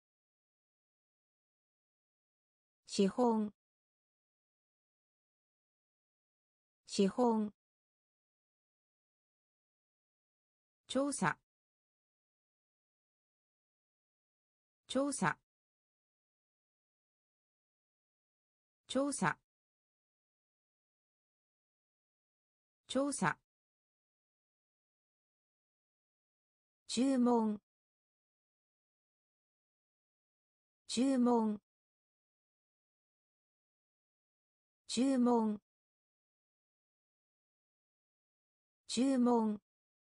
Speaker 1: 資本資本調査調査調査調査注文注文注文注文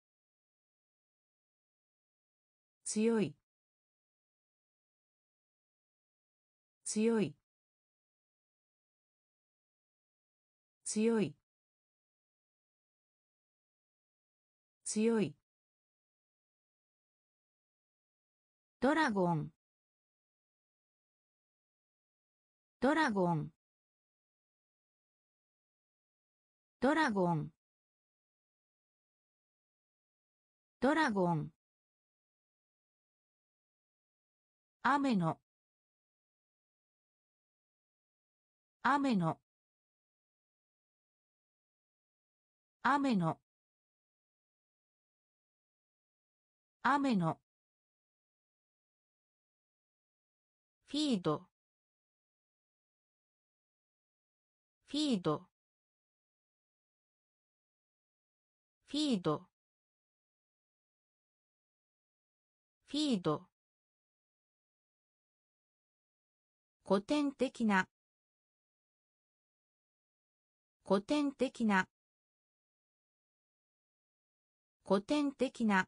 Speaker 1: 強い強い強い強いドラゴンドラゴンドラゴンドラゴン雨の雨の雨の雨のフィードフィードフィードフィード古典的な古典的な古典的な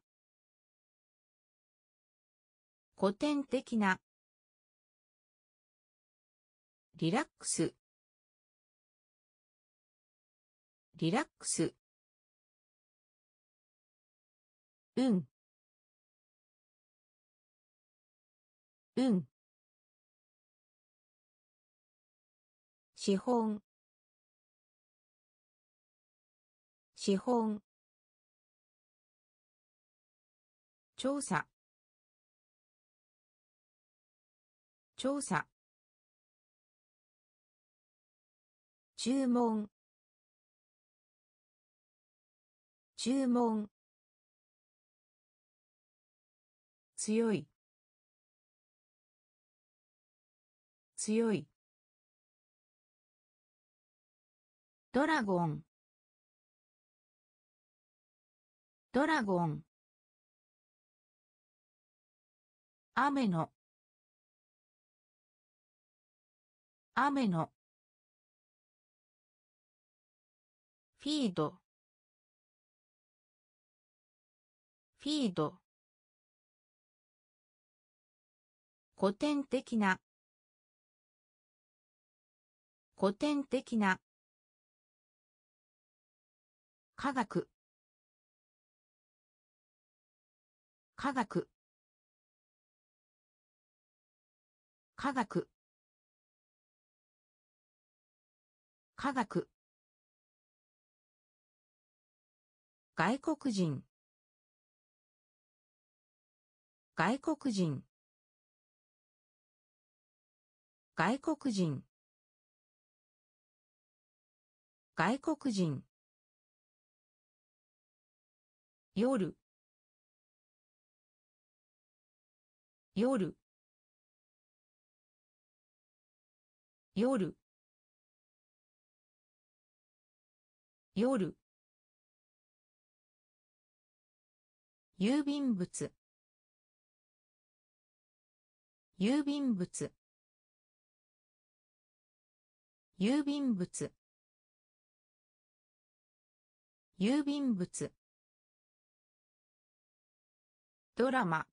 Speaker 1: 古典的なリラックスリラックスうんうん資本資本調査調査注文注文強い強いドラゴンドラゴン雨の雨のフィードフィード古典的な古典的な科学科学科学科学外国人外国人外国人外国人夜夜夜夜郵便物郵便物郵便物郵便物ドラマ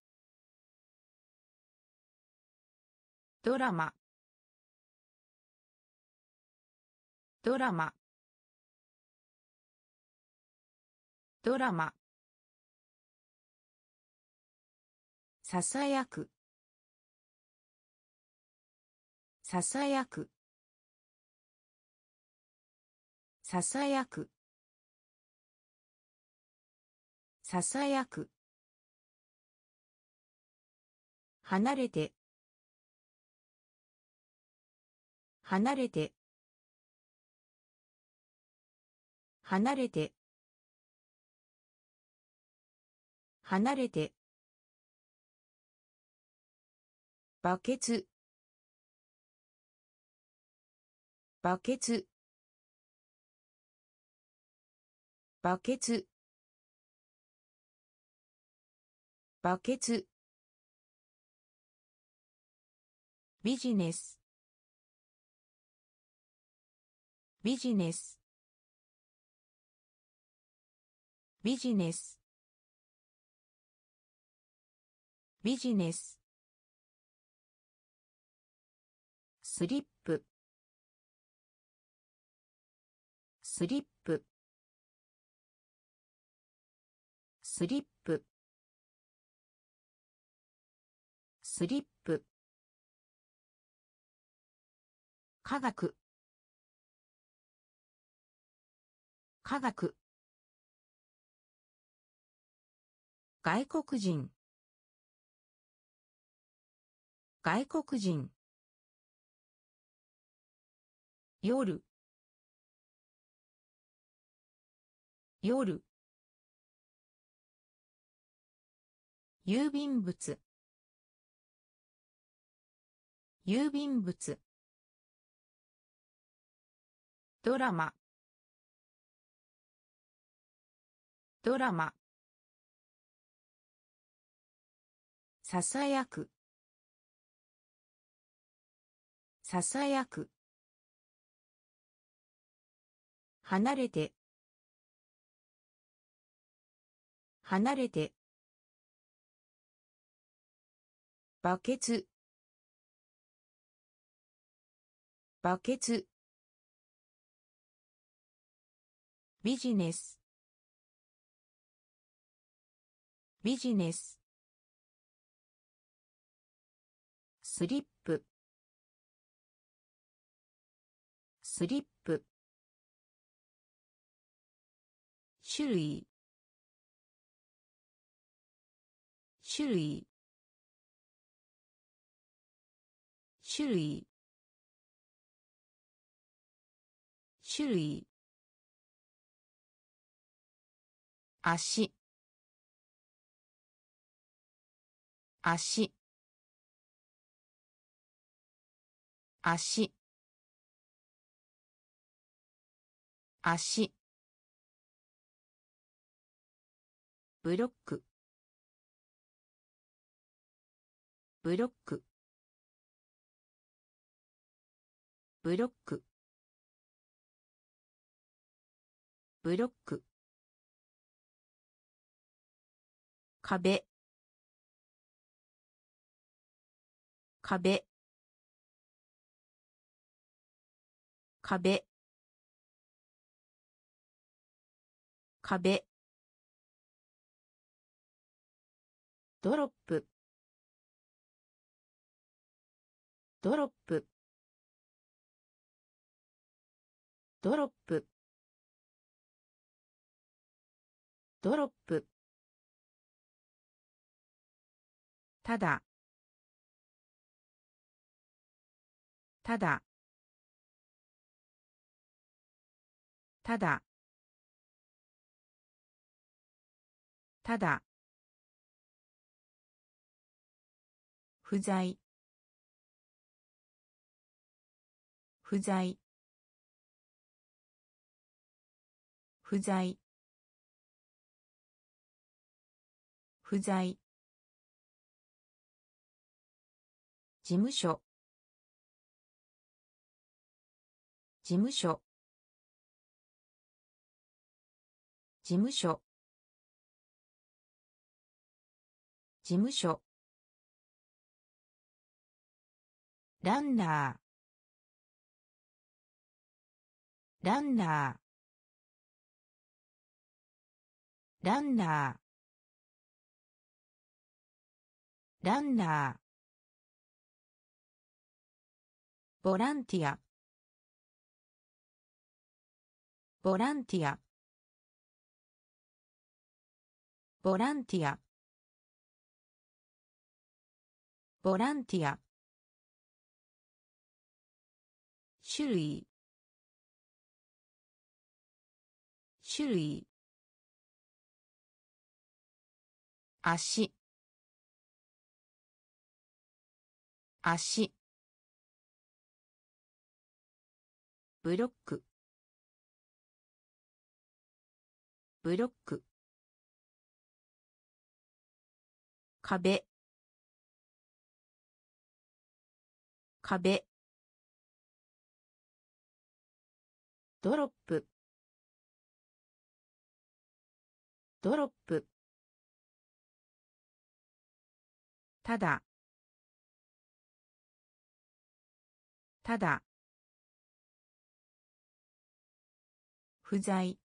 Speaker 1: ドラマドラマドラマささやくささやくささやくささやく離れて離れて離れて離れてバケツバケツバケツバケツビジネスビジネスビジネスビジネススリップスリップスリップスリップ科学科学外国人外国人夜夜郵便物郵便物ドラマドラマささやくささやく、離れて、離れて、バケツ、バケツ、ビジネス、ビジネス、スリップ、スリップ、種類、種類、種類、種類、足、足、足、足、ブロック、ブロック、ブロック、ブロック、壁、壁、壁、壁、ドロップ、ドロップ、ドロップ、ドロップ、ただ、ただ、ただ、ただ、不在、不在、不在、不在、事務所、事務所、事務所、事務所、ランナー、ランナー、ランナー、ランナー、ボランティア、ボランティア、ボランティア、ボランティア、種類、種類、足、足、ブロック、ブロック、壁、壁、ドロップ、ドロップ、ただ、ただ、不在、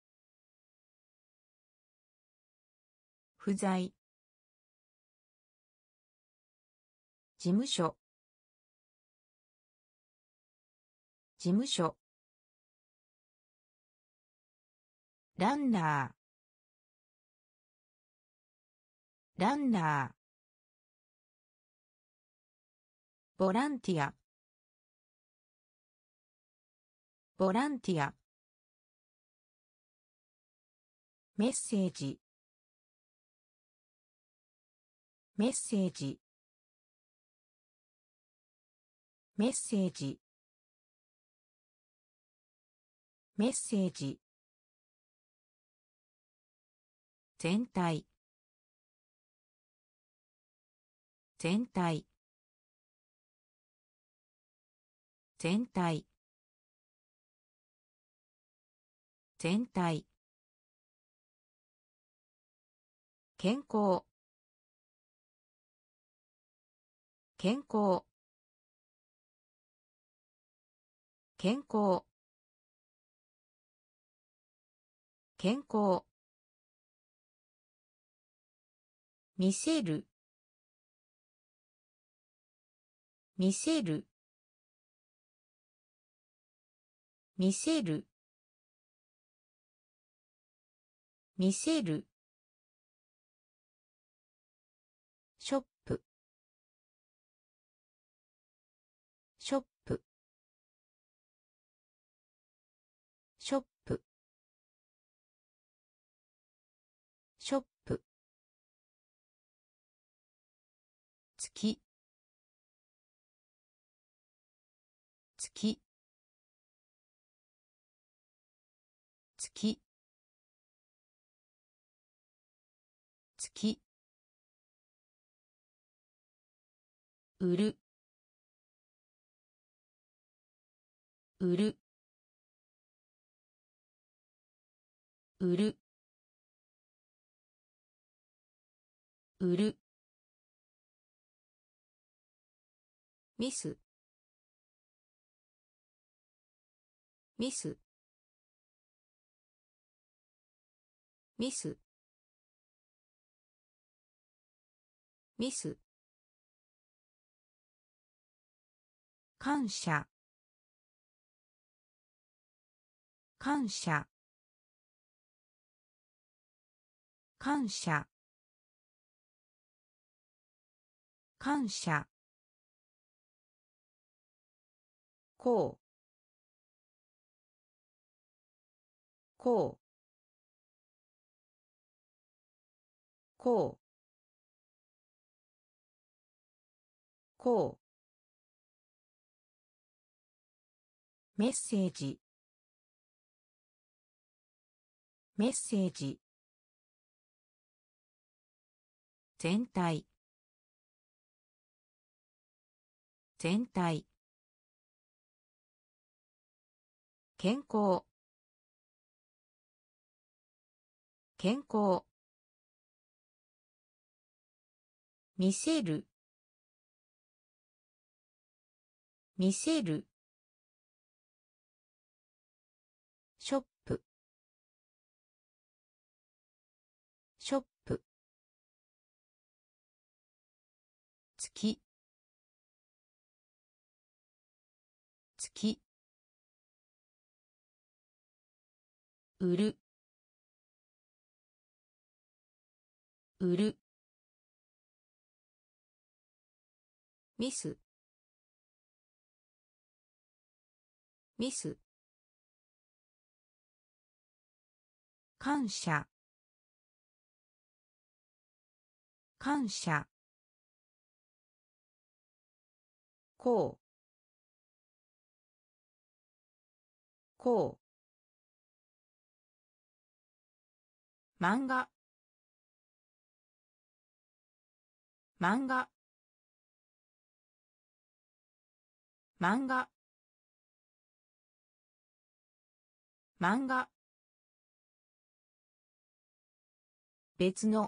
Speaker 1: 不在、事務所、事務所、ランナー、ランナー、ボランティア、ボランティア、メッセージ、メッセージ、メッセージ、メッセージ、全体、全体、 全体全体健康健康健康健康見せる見せる見せる見せるショップショップショップショップ月月月月売る売る売る売るミスミスミスミス感謝感謝感謝感謝こうこうこうこうメッセージメッセージ全体全体健康健康見せる見せるショップショップ月月売る売るミスミス感謝感謝こうこう漫画漫画漫画漫画別の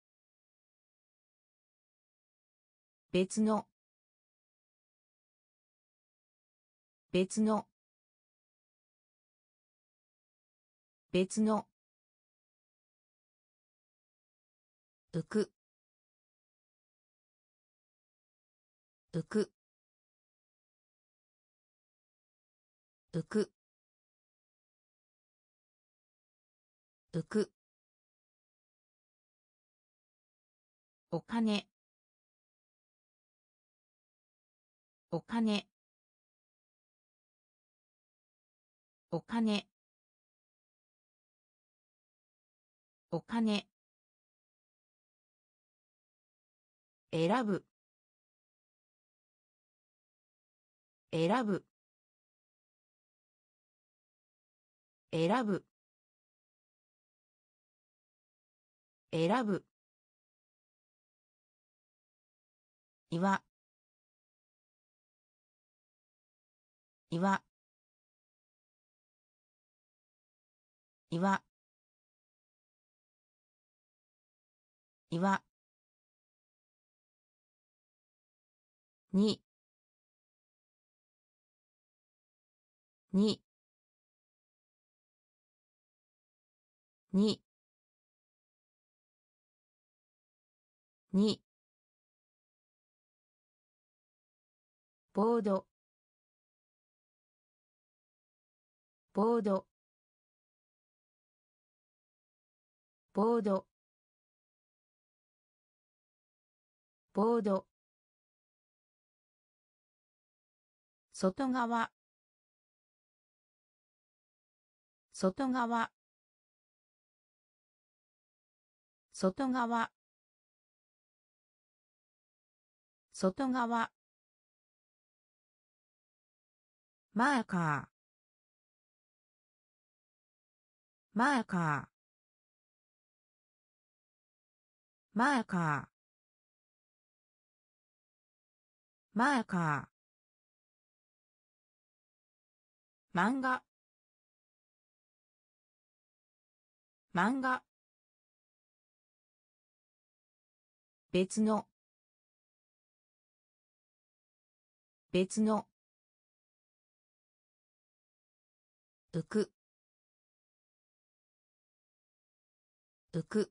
Speaker 1: 別の別の別の浮く浮く浮く浮くお金お金お金お金選ぶ選ぶ選ぶ選ぶ岩岩岩岩ににににボードボードボードボード外側外側外側外側マーカーマーカーマーカーマーカー漫画漫画別の別の浮く浮く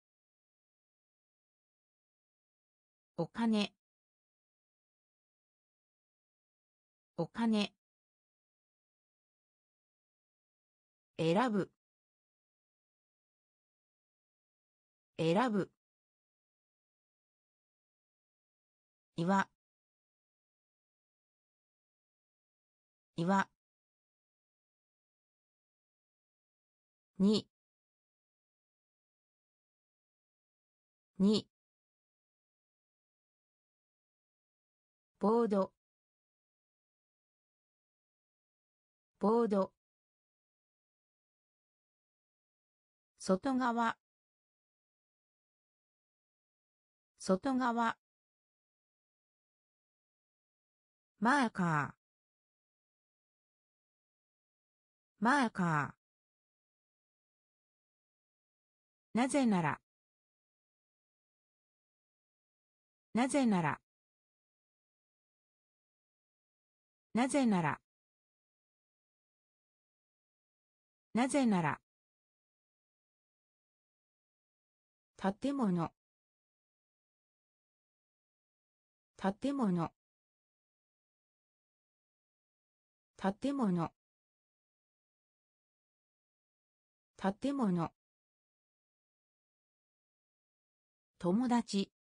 Speaker 1: お金お金選ぶ選ぶ岩岩ににボードボード外側外側マーカーマーカーなぜならなぜならなぜならなぜなら建物建物建物建物友達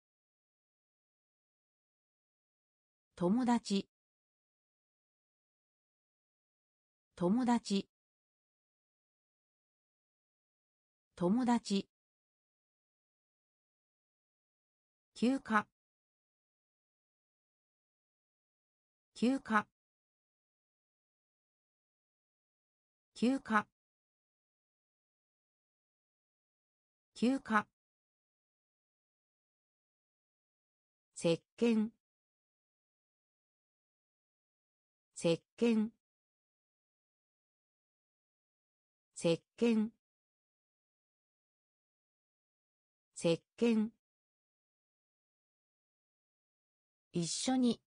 Speaker 1: 友達友達友達休暇休暇休暇休暇石鹸石鹸石鹸石鹸一緒に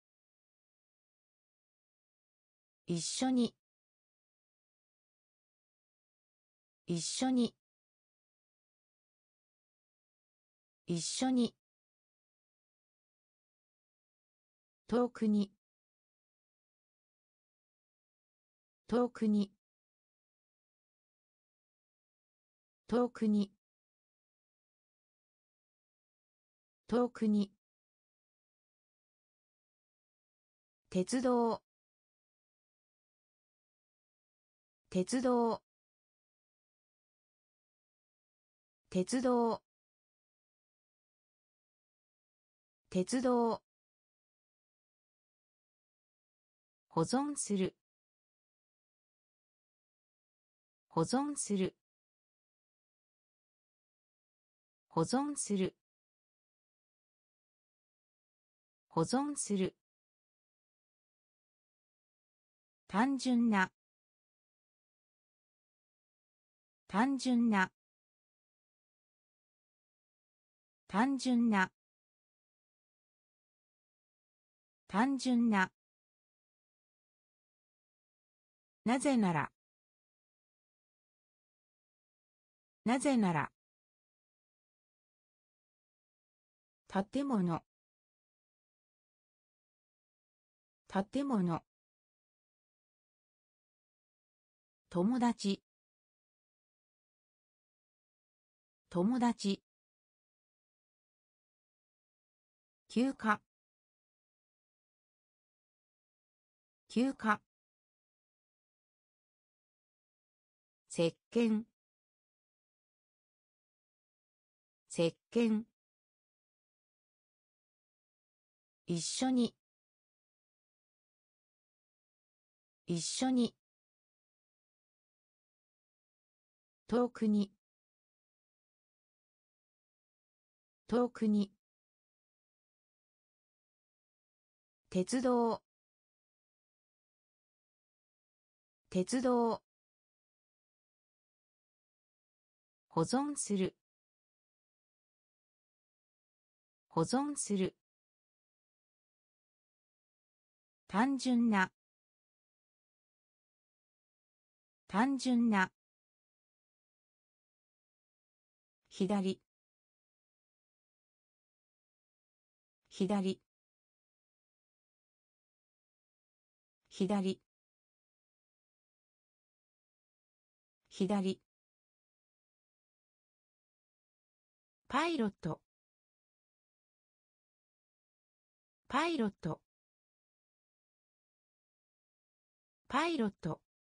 Speaker 1: 一緒に一緒に一緒に遠くに遠くに遠くに遠くに鉄道鉄道鉄道鉄道保存する保存する保存する保存する単純な単純な単純な単純ななぜならなぜなら建物建物友達友達休暇休暇石鹸石鹸一緒に一緒に遠くに遠くに鉄道鉄道保存する保存する単純な単純な左左左左パイロットパイロットパイロット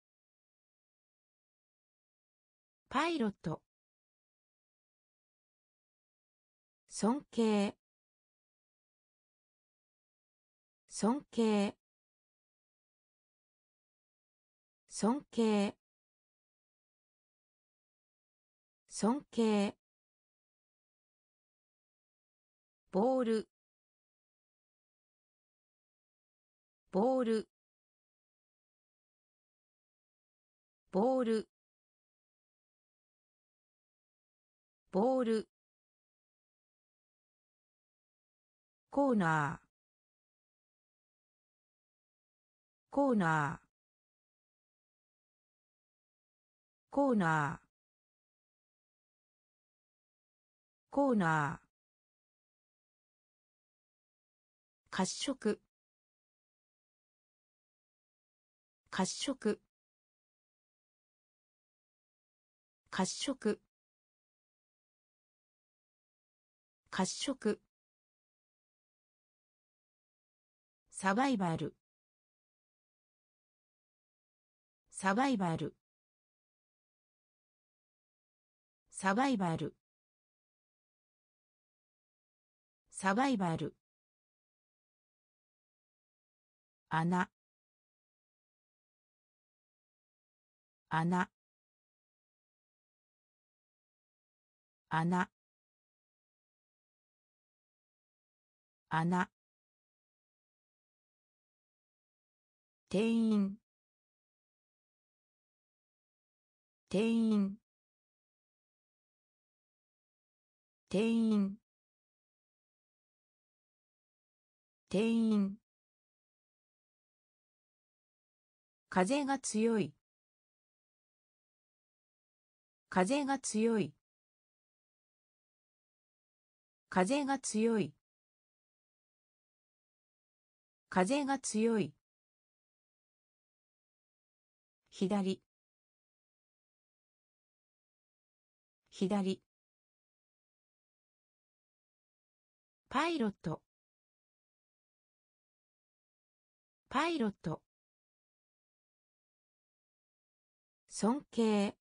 Speaker 1: パイロット尊敬尊敬尊敬尊敬ボールボールボールボールコーナーコーナーコーナーコーナー褐色褐色褐色褐色サバイバルサバイバルサバイバルサバイバル穴穴穴穴店員店員店員店員風が強い風が強い風が強い風が強い左左パイロットパイロット尊敬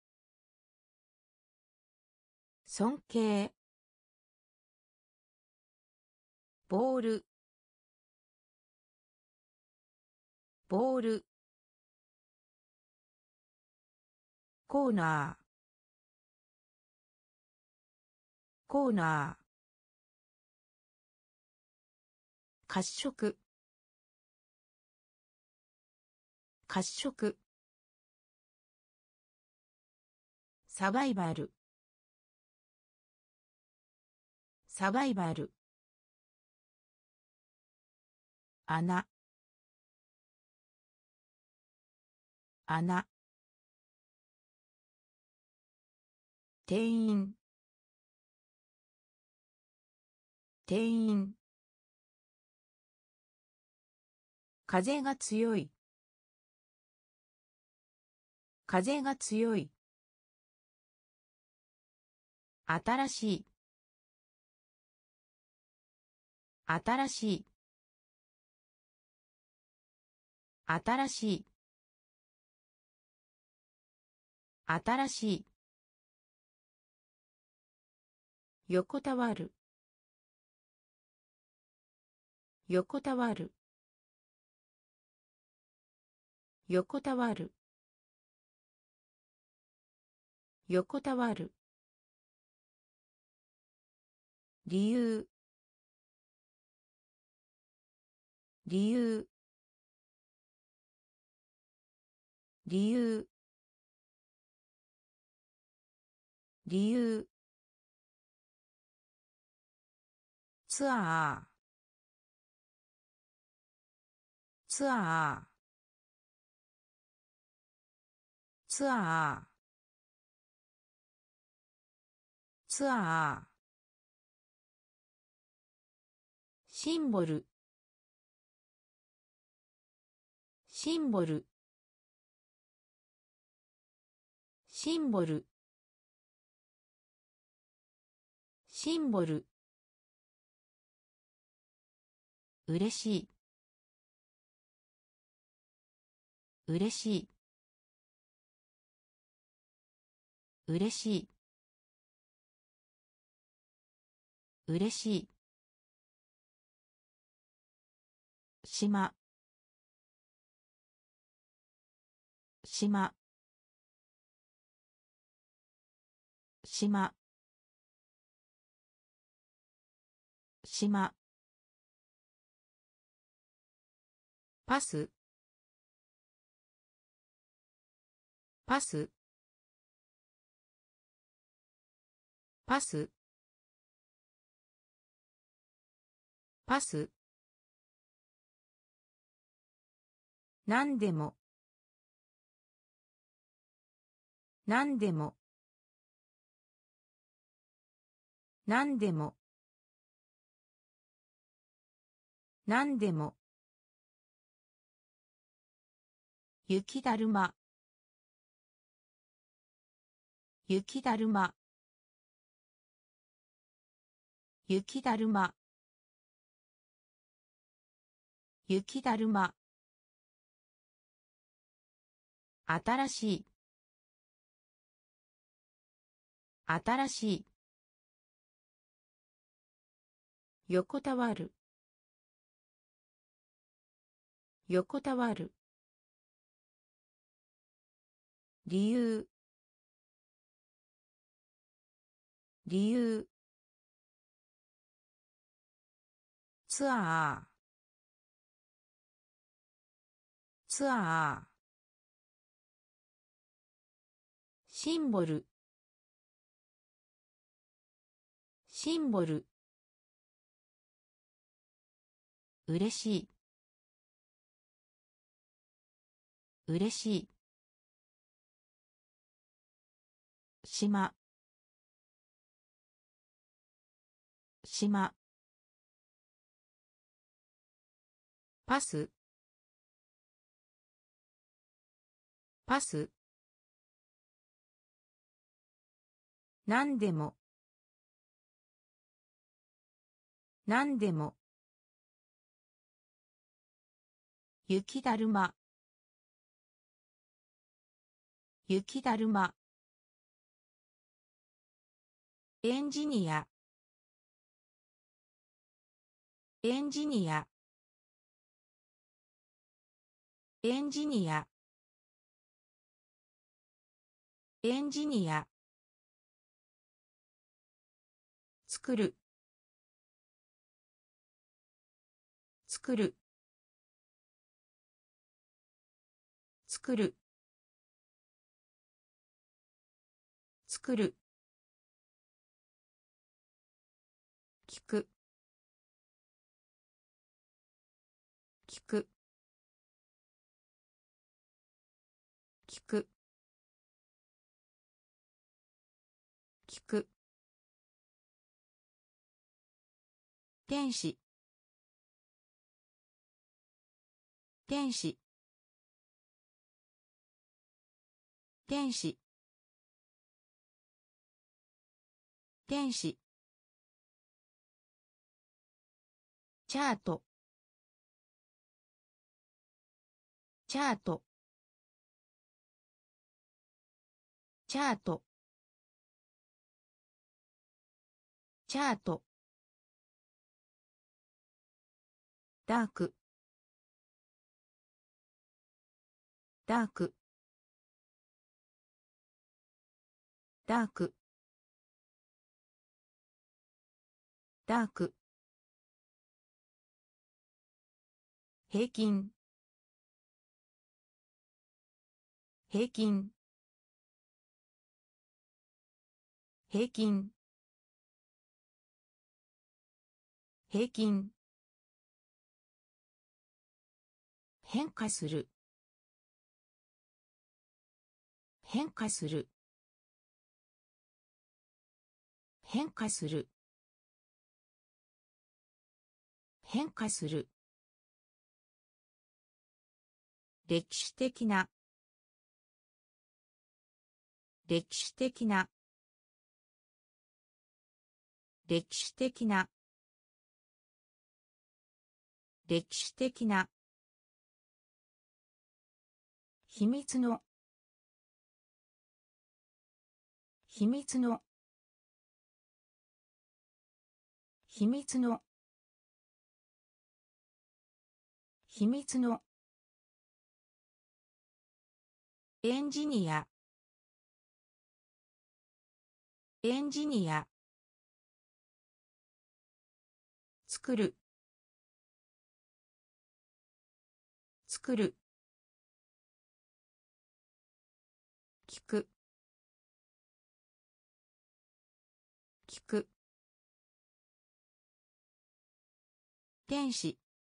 Speaker 1: 尊敬ボールボールコーナーコーナー褐色褐色サバイバルサバイバル穴穴店員店員風が強い風が強い新しい新しい新しい新しい横たわる横たわる横たわる横たわる理由理由理由理由ツアーツアーツアーツアーシンボルシンボルシンボルシンボルうれしい、うれしい、うれしい、うれしい。島、島、島、島。パス、パス、パス、パス。何でも、何でも、何でも、何でも。雪だるま、雪だるま、雪だるま、雪だるま。新しい、新しい。横たわる、横たわる。理由、理由。ツアー、ツアー。シンボル、シンボル。うれしい、うれしい。島、島。パス、パス。何でも、何でも。雪だるま、雪だるま。エンジニア、エンジニア、エンジニア、エンジニア。作る、作る、 作る作る聞く聞く聞く聞く天使天使天使天使チャートチャートチャートチャートダークダークダークダーク平均平均平均平均変化する変化する変化する変化する歴史的な歴史的な歴史的な歴史的な秘密の秘密の秘密の秘密のエンジニアエンジニア作る作る聞く聞く天使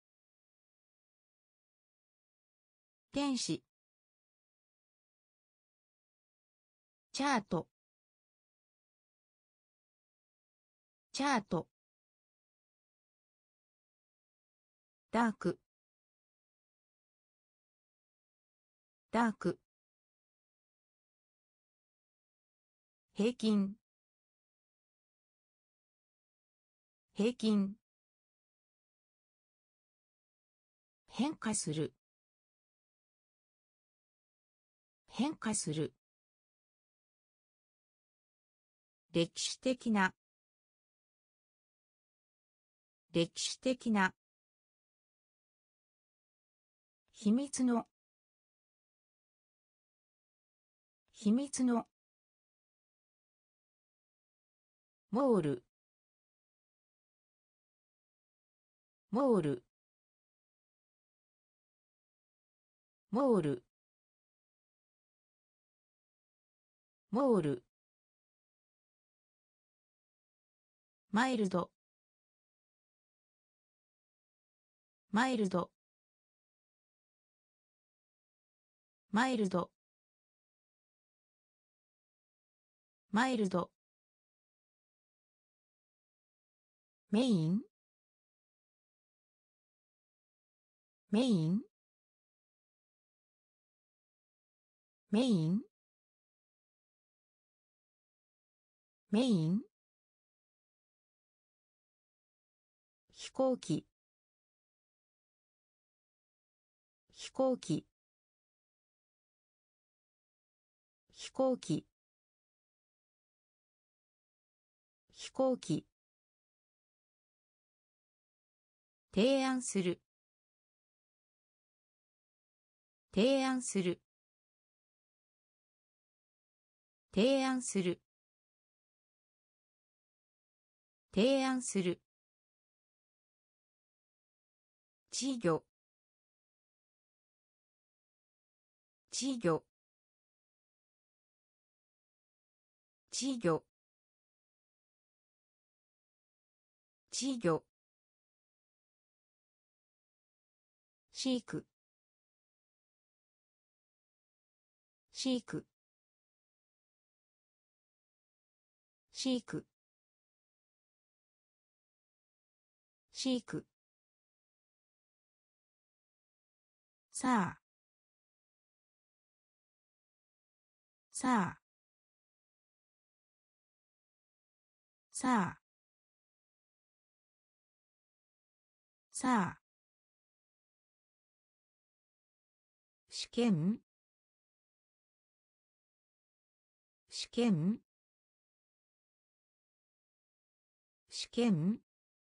Speaker 1: 天使チャートチャートダークダーク平均平均変化する変化する歴史的な歴史的な秘密の秘密のモールモールモールモールマイルドマイルドマイルドマイルドメインメインメインメイン飛行機飛行機飛行機飛行機提案する提案する提案する提案する稚魚稚魚稚魚稚魚飼育飼育飼育飼育さあさあさあさあ試験試験試験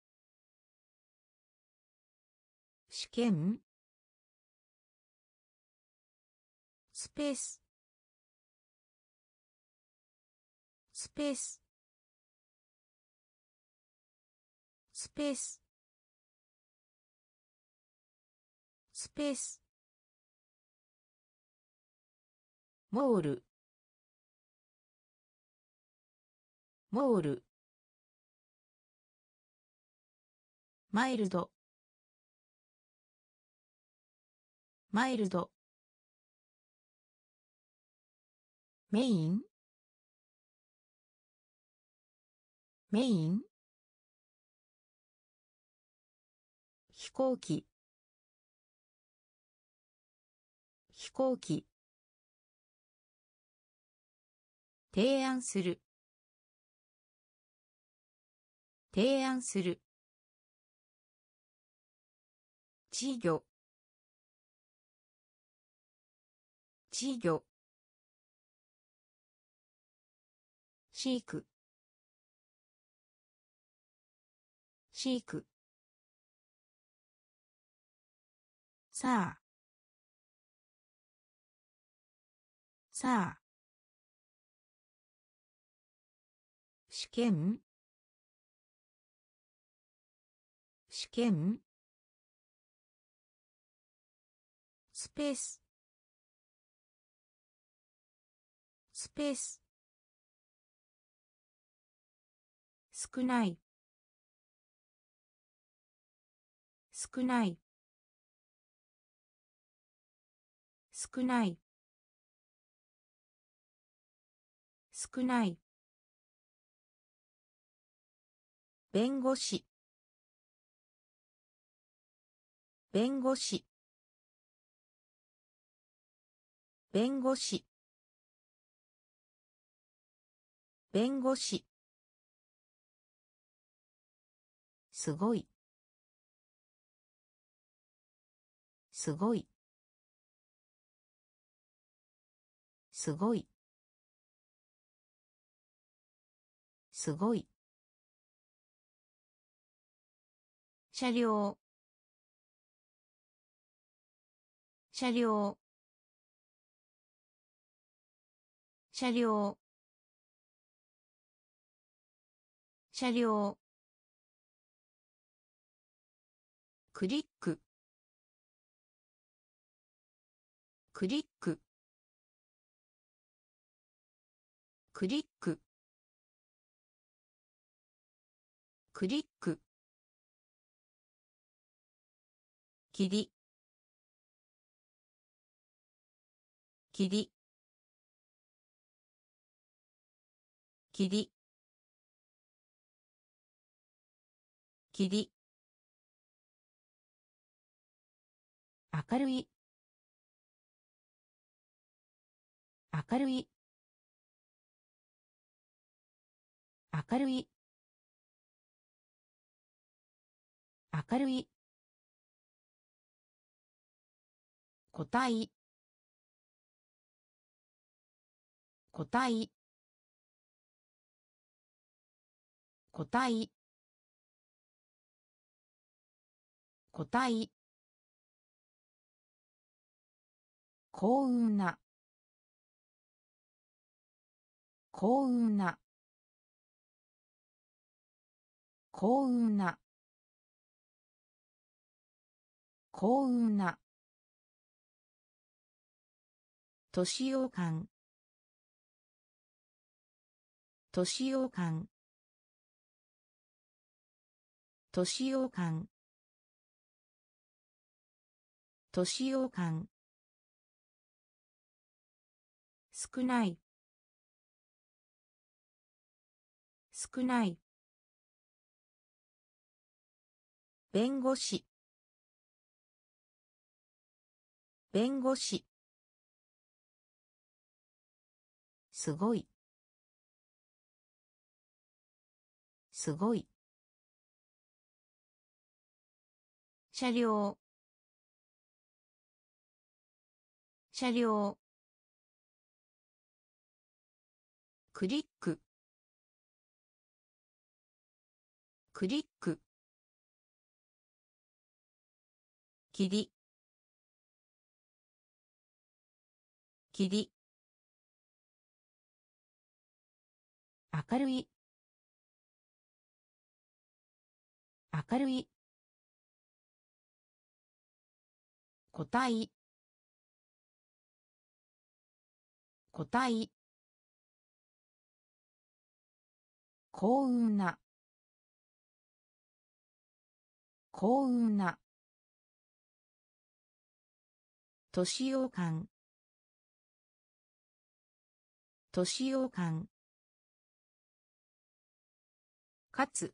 Speaker 1: 試験スペーススペーススペーススペースモールモールマイルドマイルドメインメイン飛行機飛行機提案する提案する稚魚稚魚飼育飼育さあさあ試験試験スペーススペース少ない少ない少ない少ない弁護士弁護士弁護士弁護士すごいすごいすごいすごい車両車両車両車両クリッククリッククリッククリック霧霧霧霧明るい明るい明るい明るい個体個体個体個体幸運な幸運な幸運な幸運な年用館年用館年用館年用館少ない少ない弁護士弁護士すごいすごい車両車両クリッククリック霧霧明るい明るい個体個体幸運な幸運な年用館年用館かつ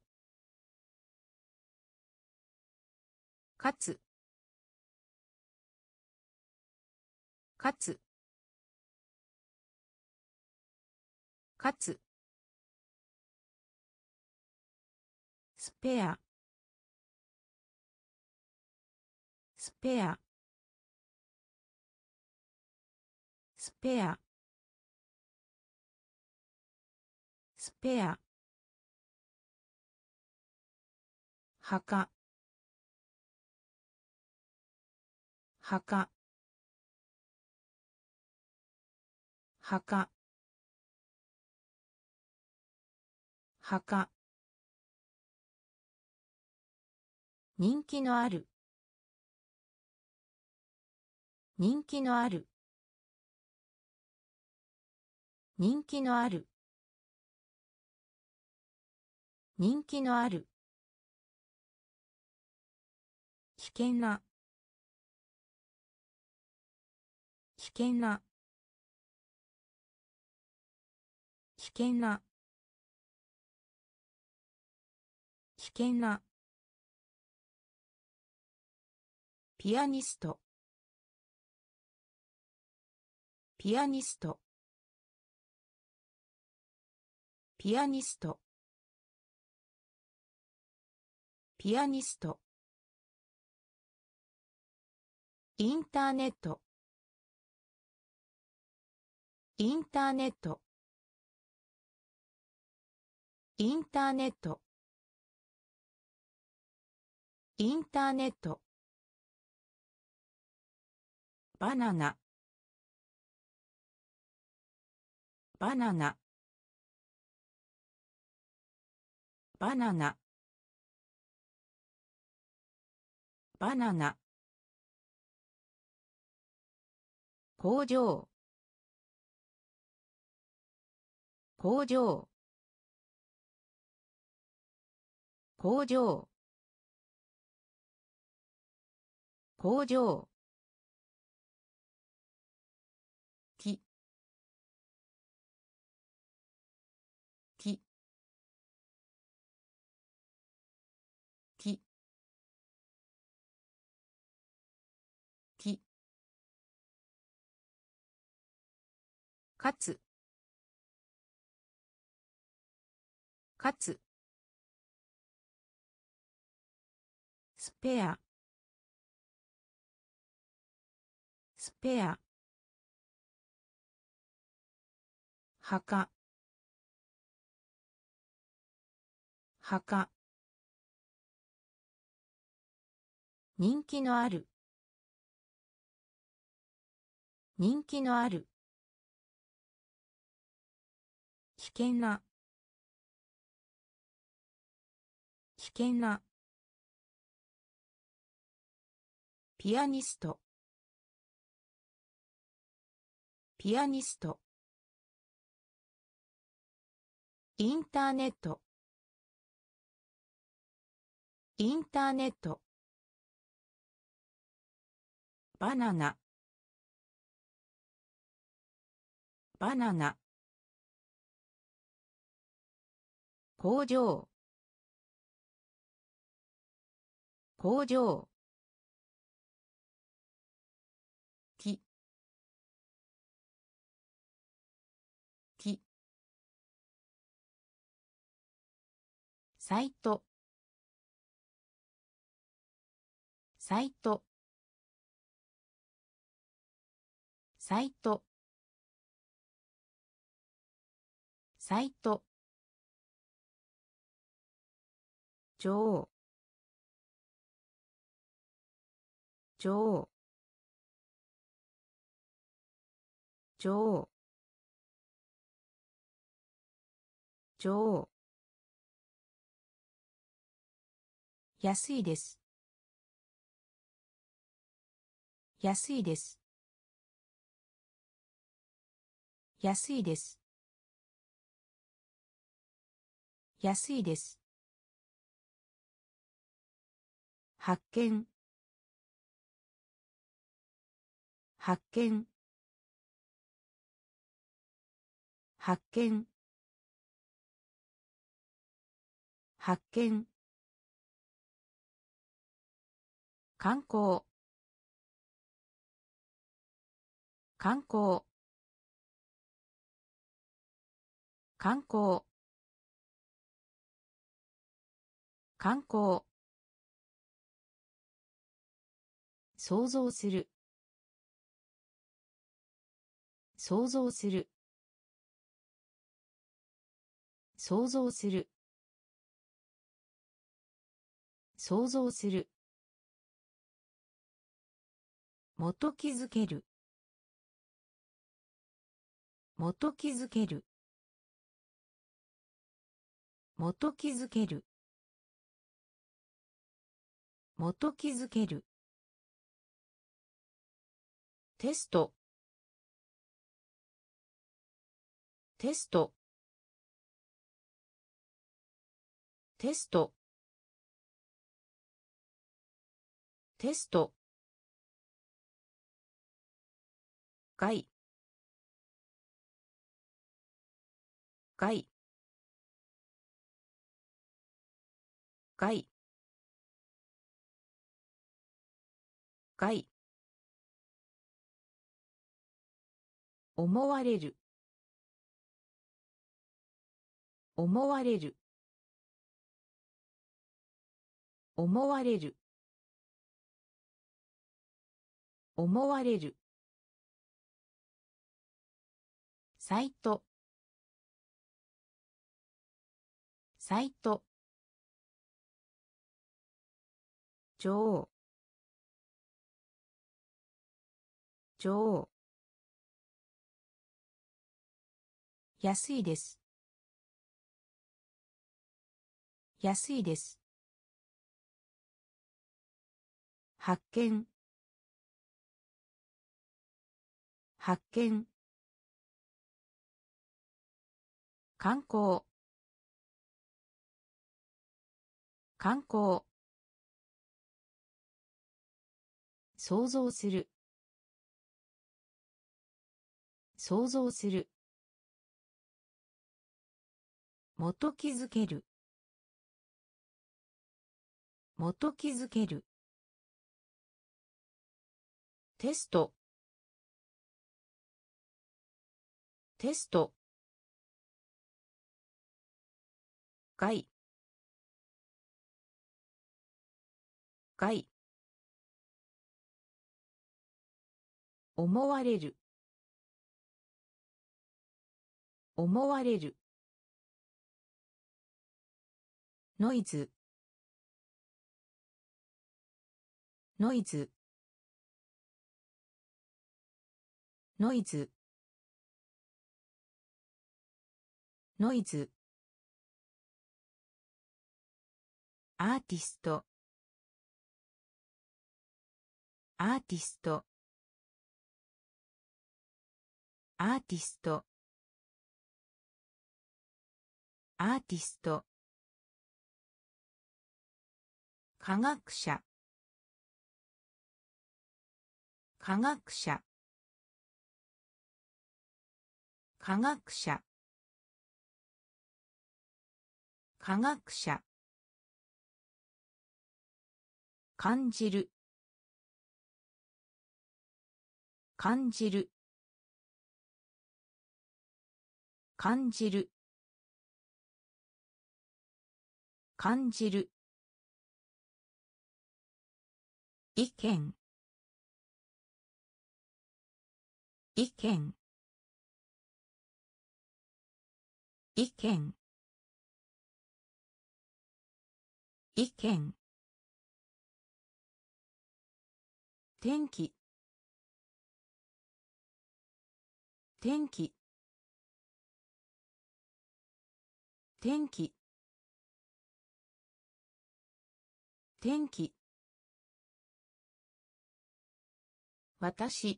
Speaker 1: かつかつかつスペアスペアスペアスペア墓墓墓墓人気のある人気のある人気のある人気のある危険な危険な危険な危険なピアニストピアニストピアニストピアニストインターネットインターネットインターネットインターネットバナナバナナバナナバナナ工場工場工場工場木木木木かつかつスペアスペア墓墓人気のある人気のある危険な危険なピアニストピアニスト。インターネット。インターネット。バナナ。バナナ。工場。工場。木。木。サイト。サイト。サイト。サイト。女王。女王。女王。女王。安いです。安いです。安いです。安いです。発見。発見。発見。発見。観光。観光。観光。観光。想像する。想像する。想像する。想像する。元気づける。元気づける。元気づける。元気づける。テスト。テスト。テスト。テスト。害。害。害。害。思われる。思われる。思われる。思われる。サイト。サイト。女王。女王。安いです。安いです。発見。発見。観光。観光。想像する。想像する。元気づける。元気づける。テスト。テスト。害。害。思われる。思われる。ノイズ。ノイズ。ノイズ。ノイズ。アーティスト。アーティスト。 アーティストアーティスト科学者科学者科学者科学者感じる感じる感じる感じる意見意見意見意見天気天気天気天気私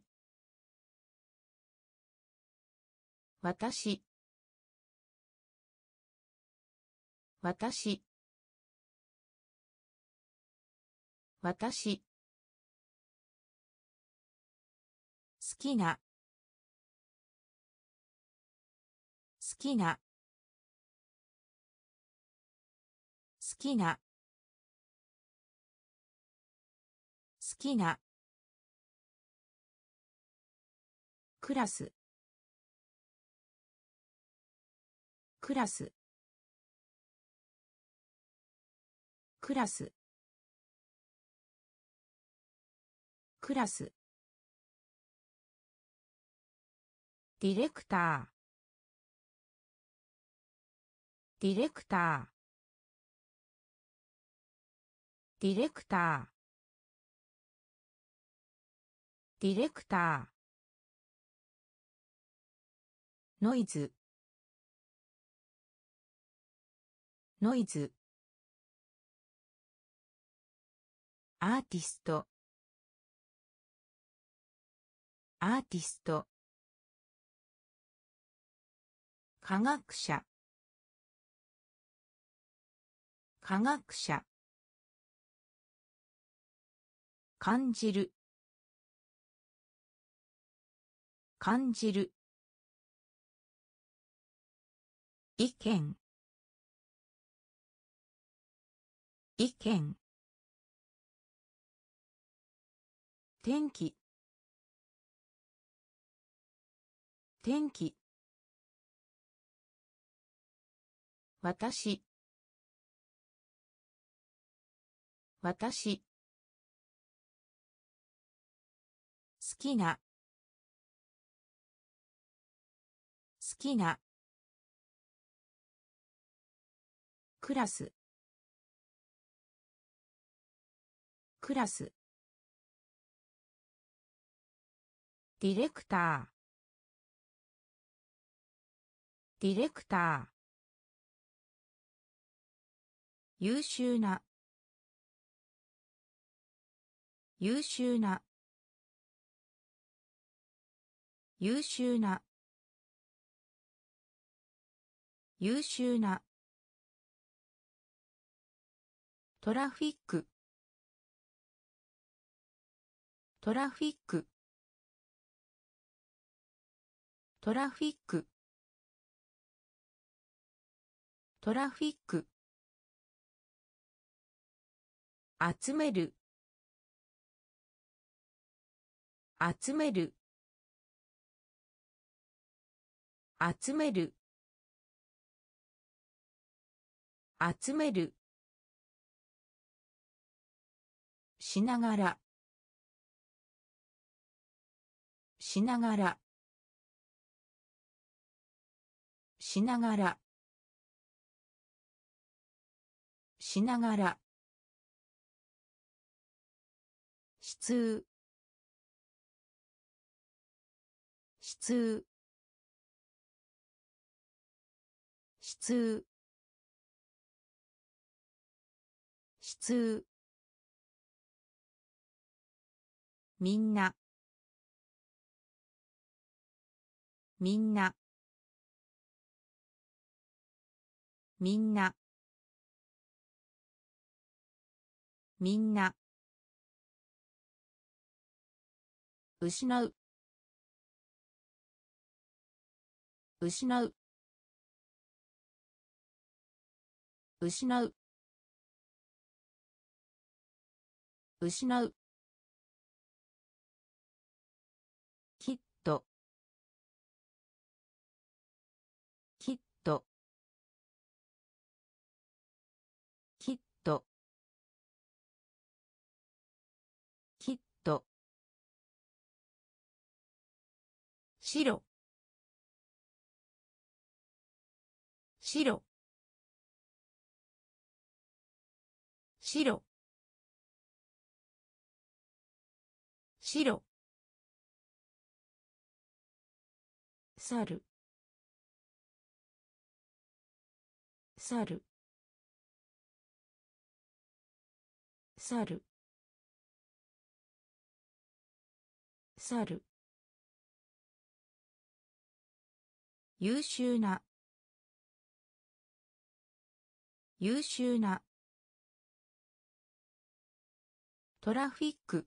Speaker 1: 私私私好きな好きな好きな好きなクラスクラスクラスクラスディレクターディレクターディレクターディレクターノイズノイズアーティストアーティスト科学者科学者感じる感じる意見意見天気天気私私好きな好きなクラスクラスディレクターディレクター優秀な優秀な優秀な優秀なトラフィックトラフィックトラフィックトラフィック集める集める集める集めるしながらしながらしながらしながら質質質質みんなみんなみんなみんな失う失う失う失うきっときっときっときっと白白白白猿猿猿猿優秀な優秀なトラフィック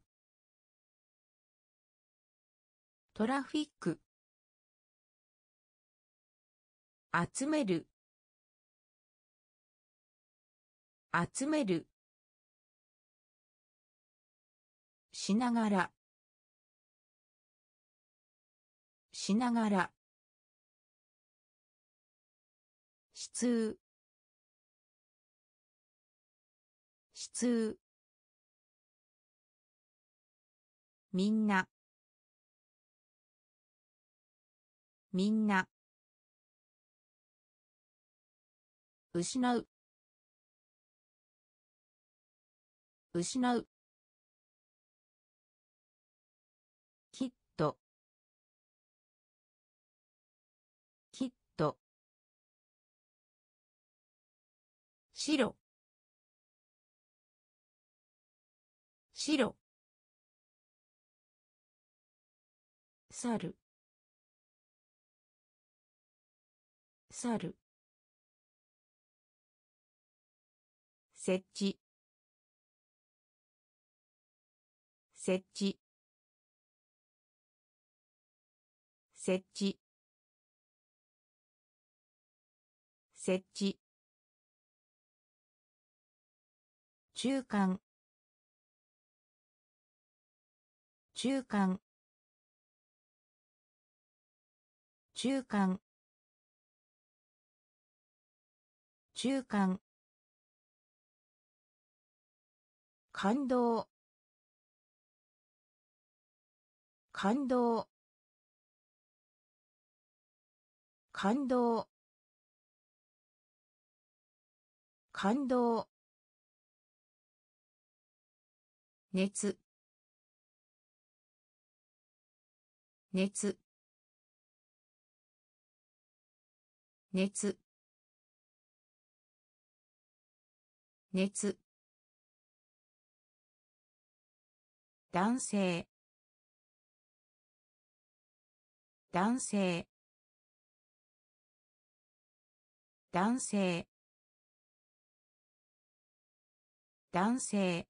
Speaker 1: トラフィック集める集めるしながらしながらしつうしつうみんなみんな失う失うきっときっと白白猿猿設置設置設置設置中間中間中間中間感動感動感動感動熱熱熱熱男性男性男性男性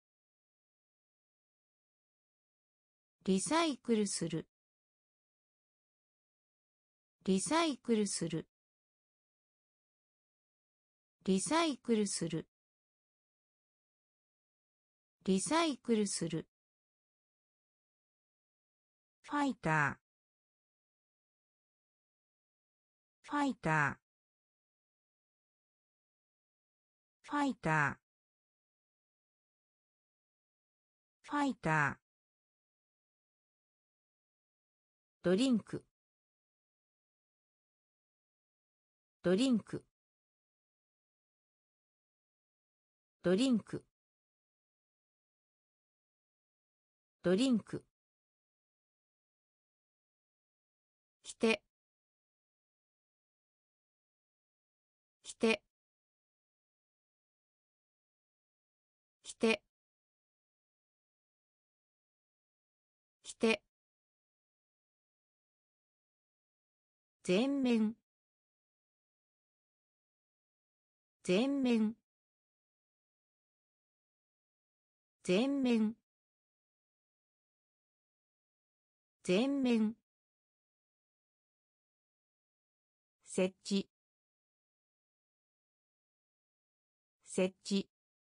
Speaker 1: リサイクルするリサイクルするリサイクルするリサイクルするファイターファイターファイターファイタードリンクドリンクドリンクドリンク着て着て着て着て全面全面全面全面設置設置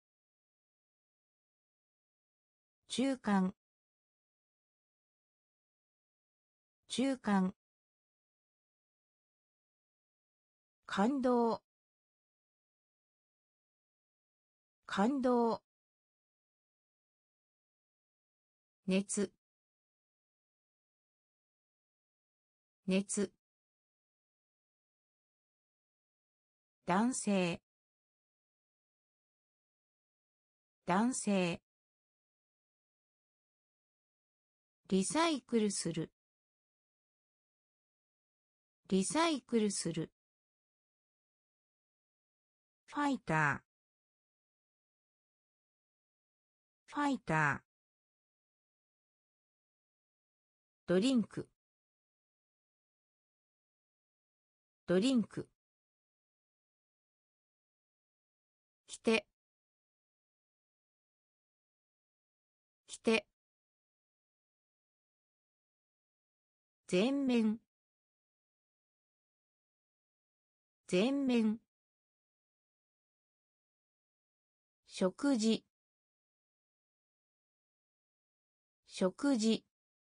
Speaker 1: 中間中間感動感動熱熱男性男性リサイクルするリサイクルするファイターファイタードリンクドリンク着て着て全面全面食事食事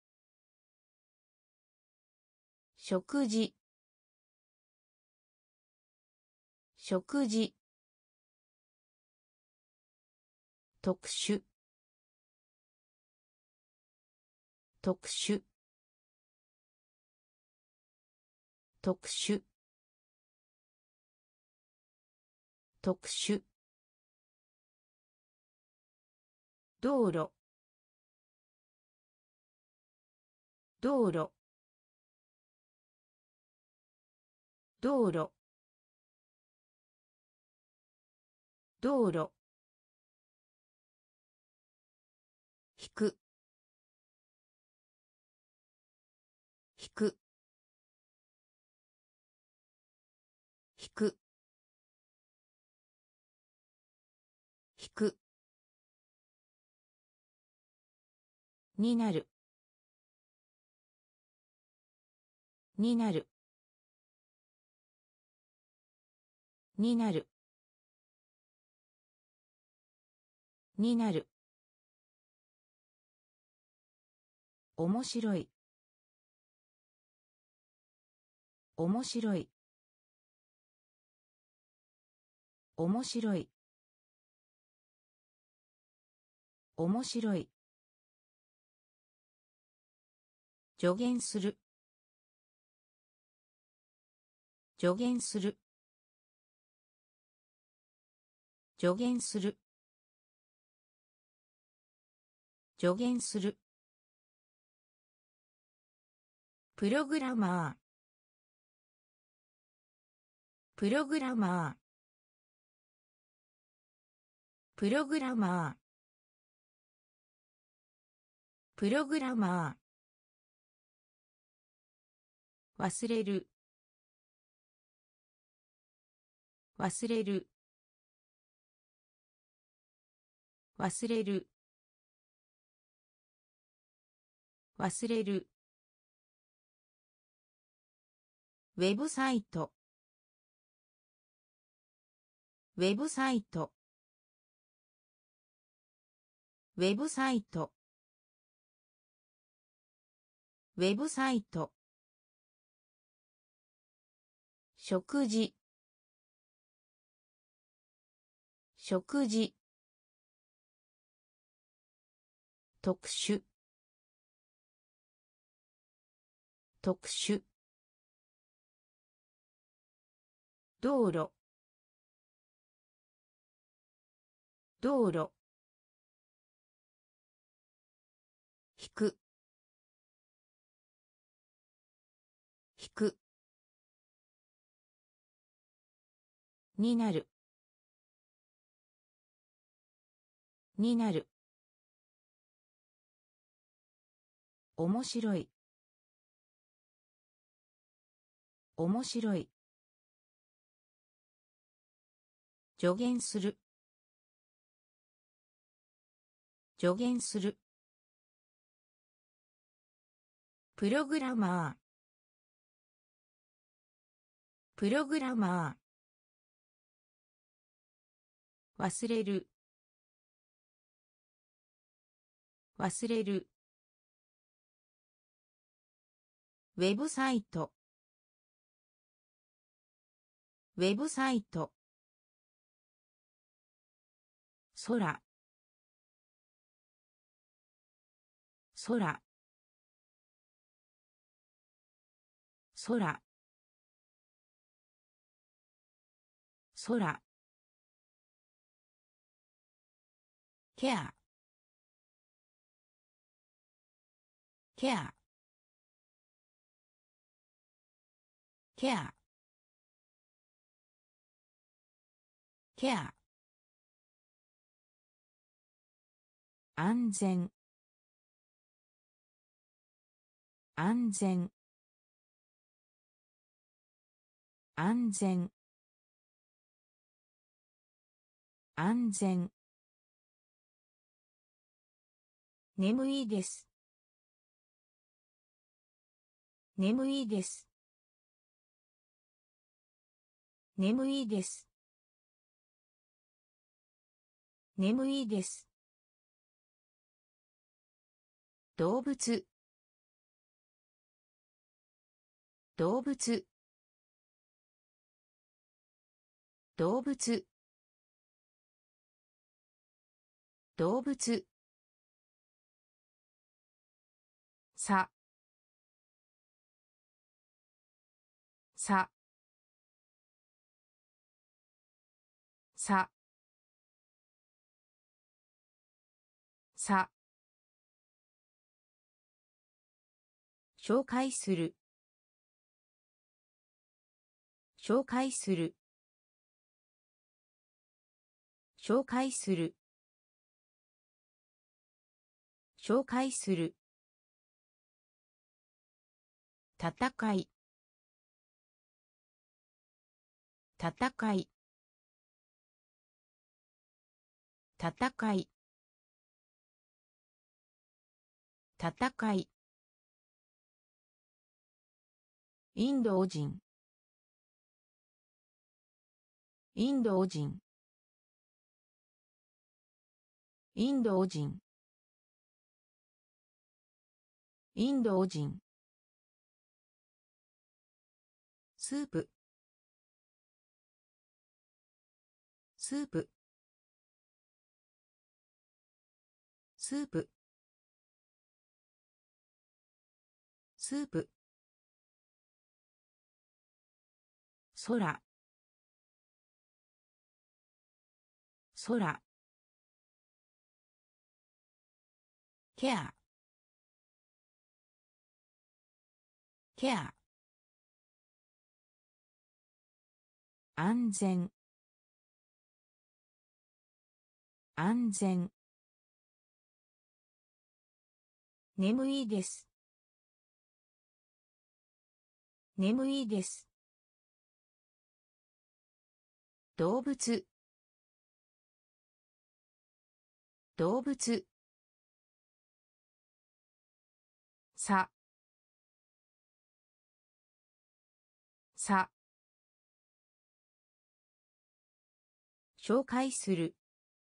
Speaker 1: 食事食事特殊特殊特殊特殊道路道路道路道路引く引く引く引くになるになるになるになる面白い面白い面白い面白い助言する助言する助言する助言するプログラマープログラマープログラマープログラマー忘れる忘れる忘れる忘れるウェブサイトウェブサイトウェブサイトウェブサイト食事食事特殊特殊道路道路引く引くになるになる面白い面白い。助言する。助言する。プログラマー。プログラマー。忘れる。忘れる。ウェブサイト。ウェブサイト。空。空。空。空。ケア。ケア。ケア。ケア。安全。安全。安全。安全。眠いです。眠いです。眠いです。眠いです。動物。動物。動物。動物。さ。さ。さ。さ。紹介する。紹介する。紹介する。紹介する。戦い。戦い。戦い。戦い。インド人。インド人。インド人。インド人。スープ。スープ。スープ。スープ。空。空。ケア。ケア。安全。安全。眠いです。眠いです。動物。動物。さ。さ。紹介する。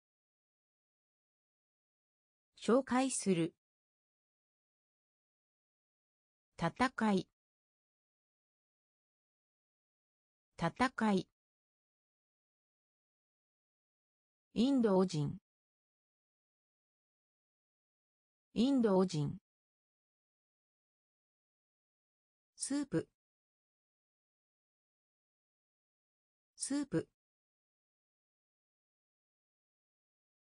Speaker 1: 紹介する。戦い。戦い。インド人。インド人。スープ。スープ。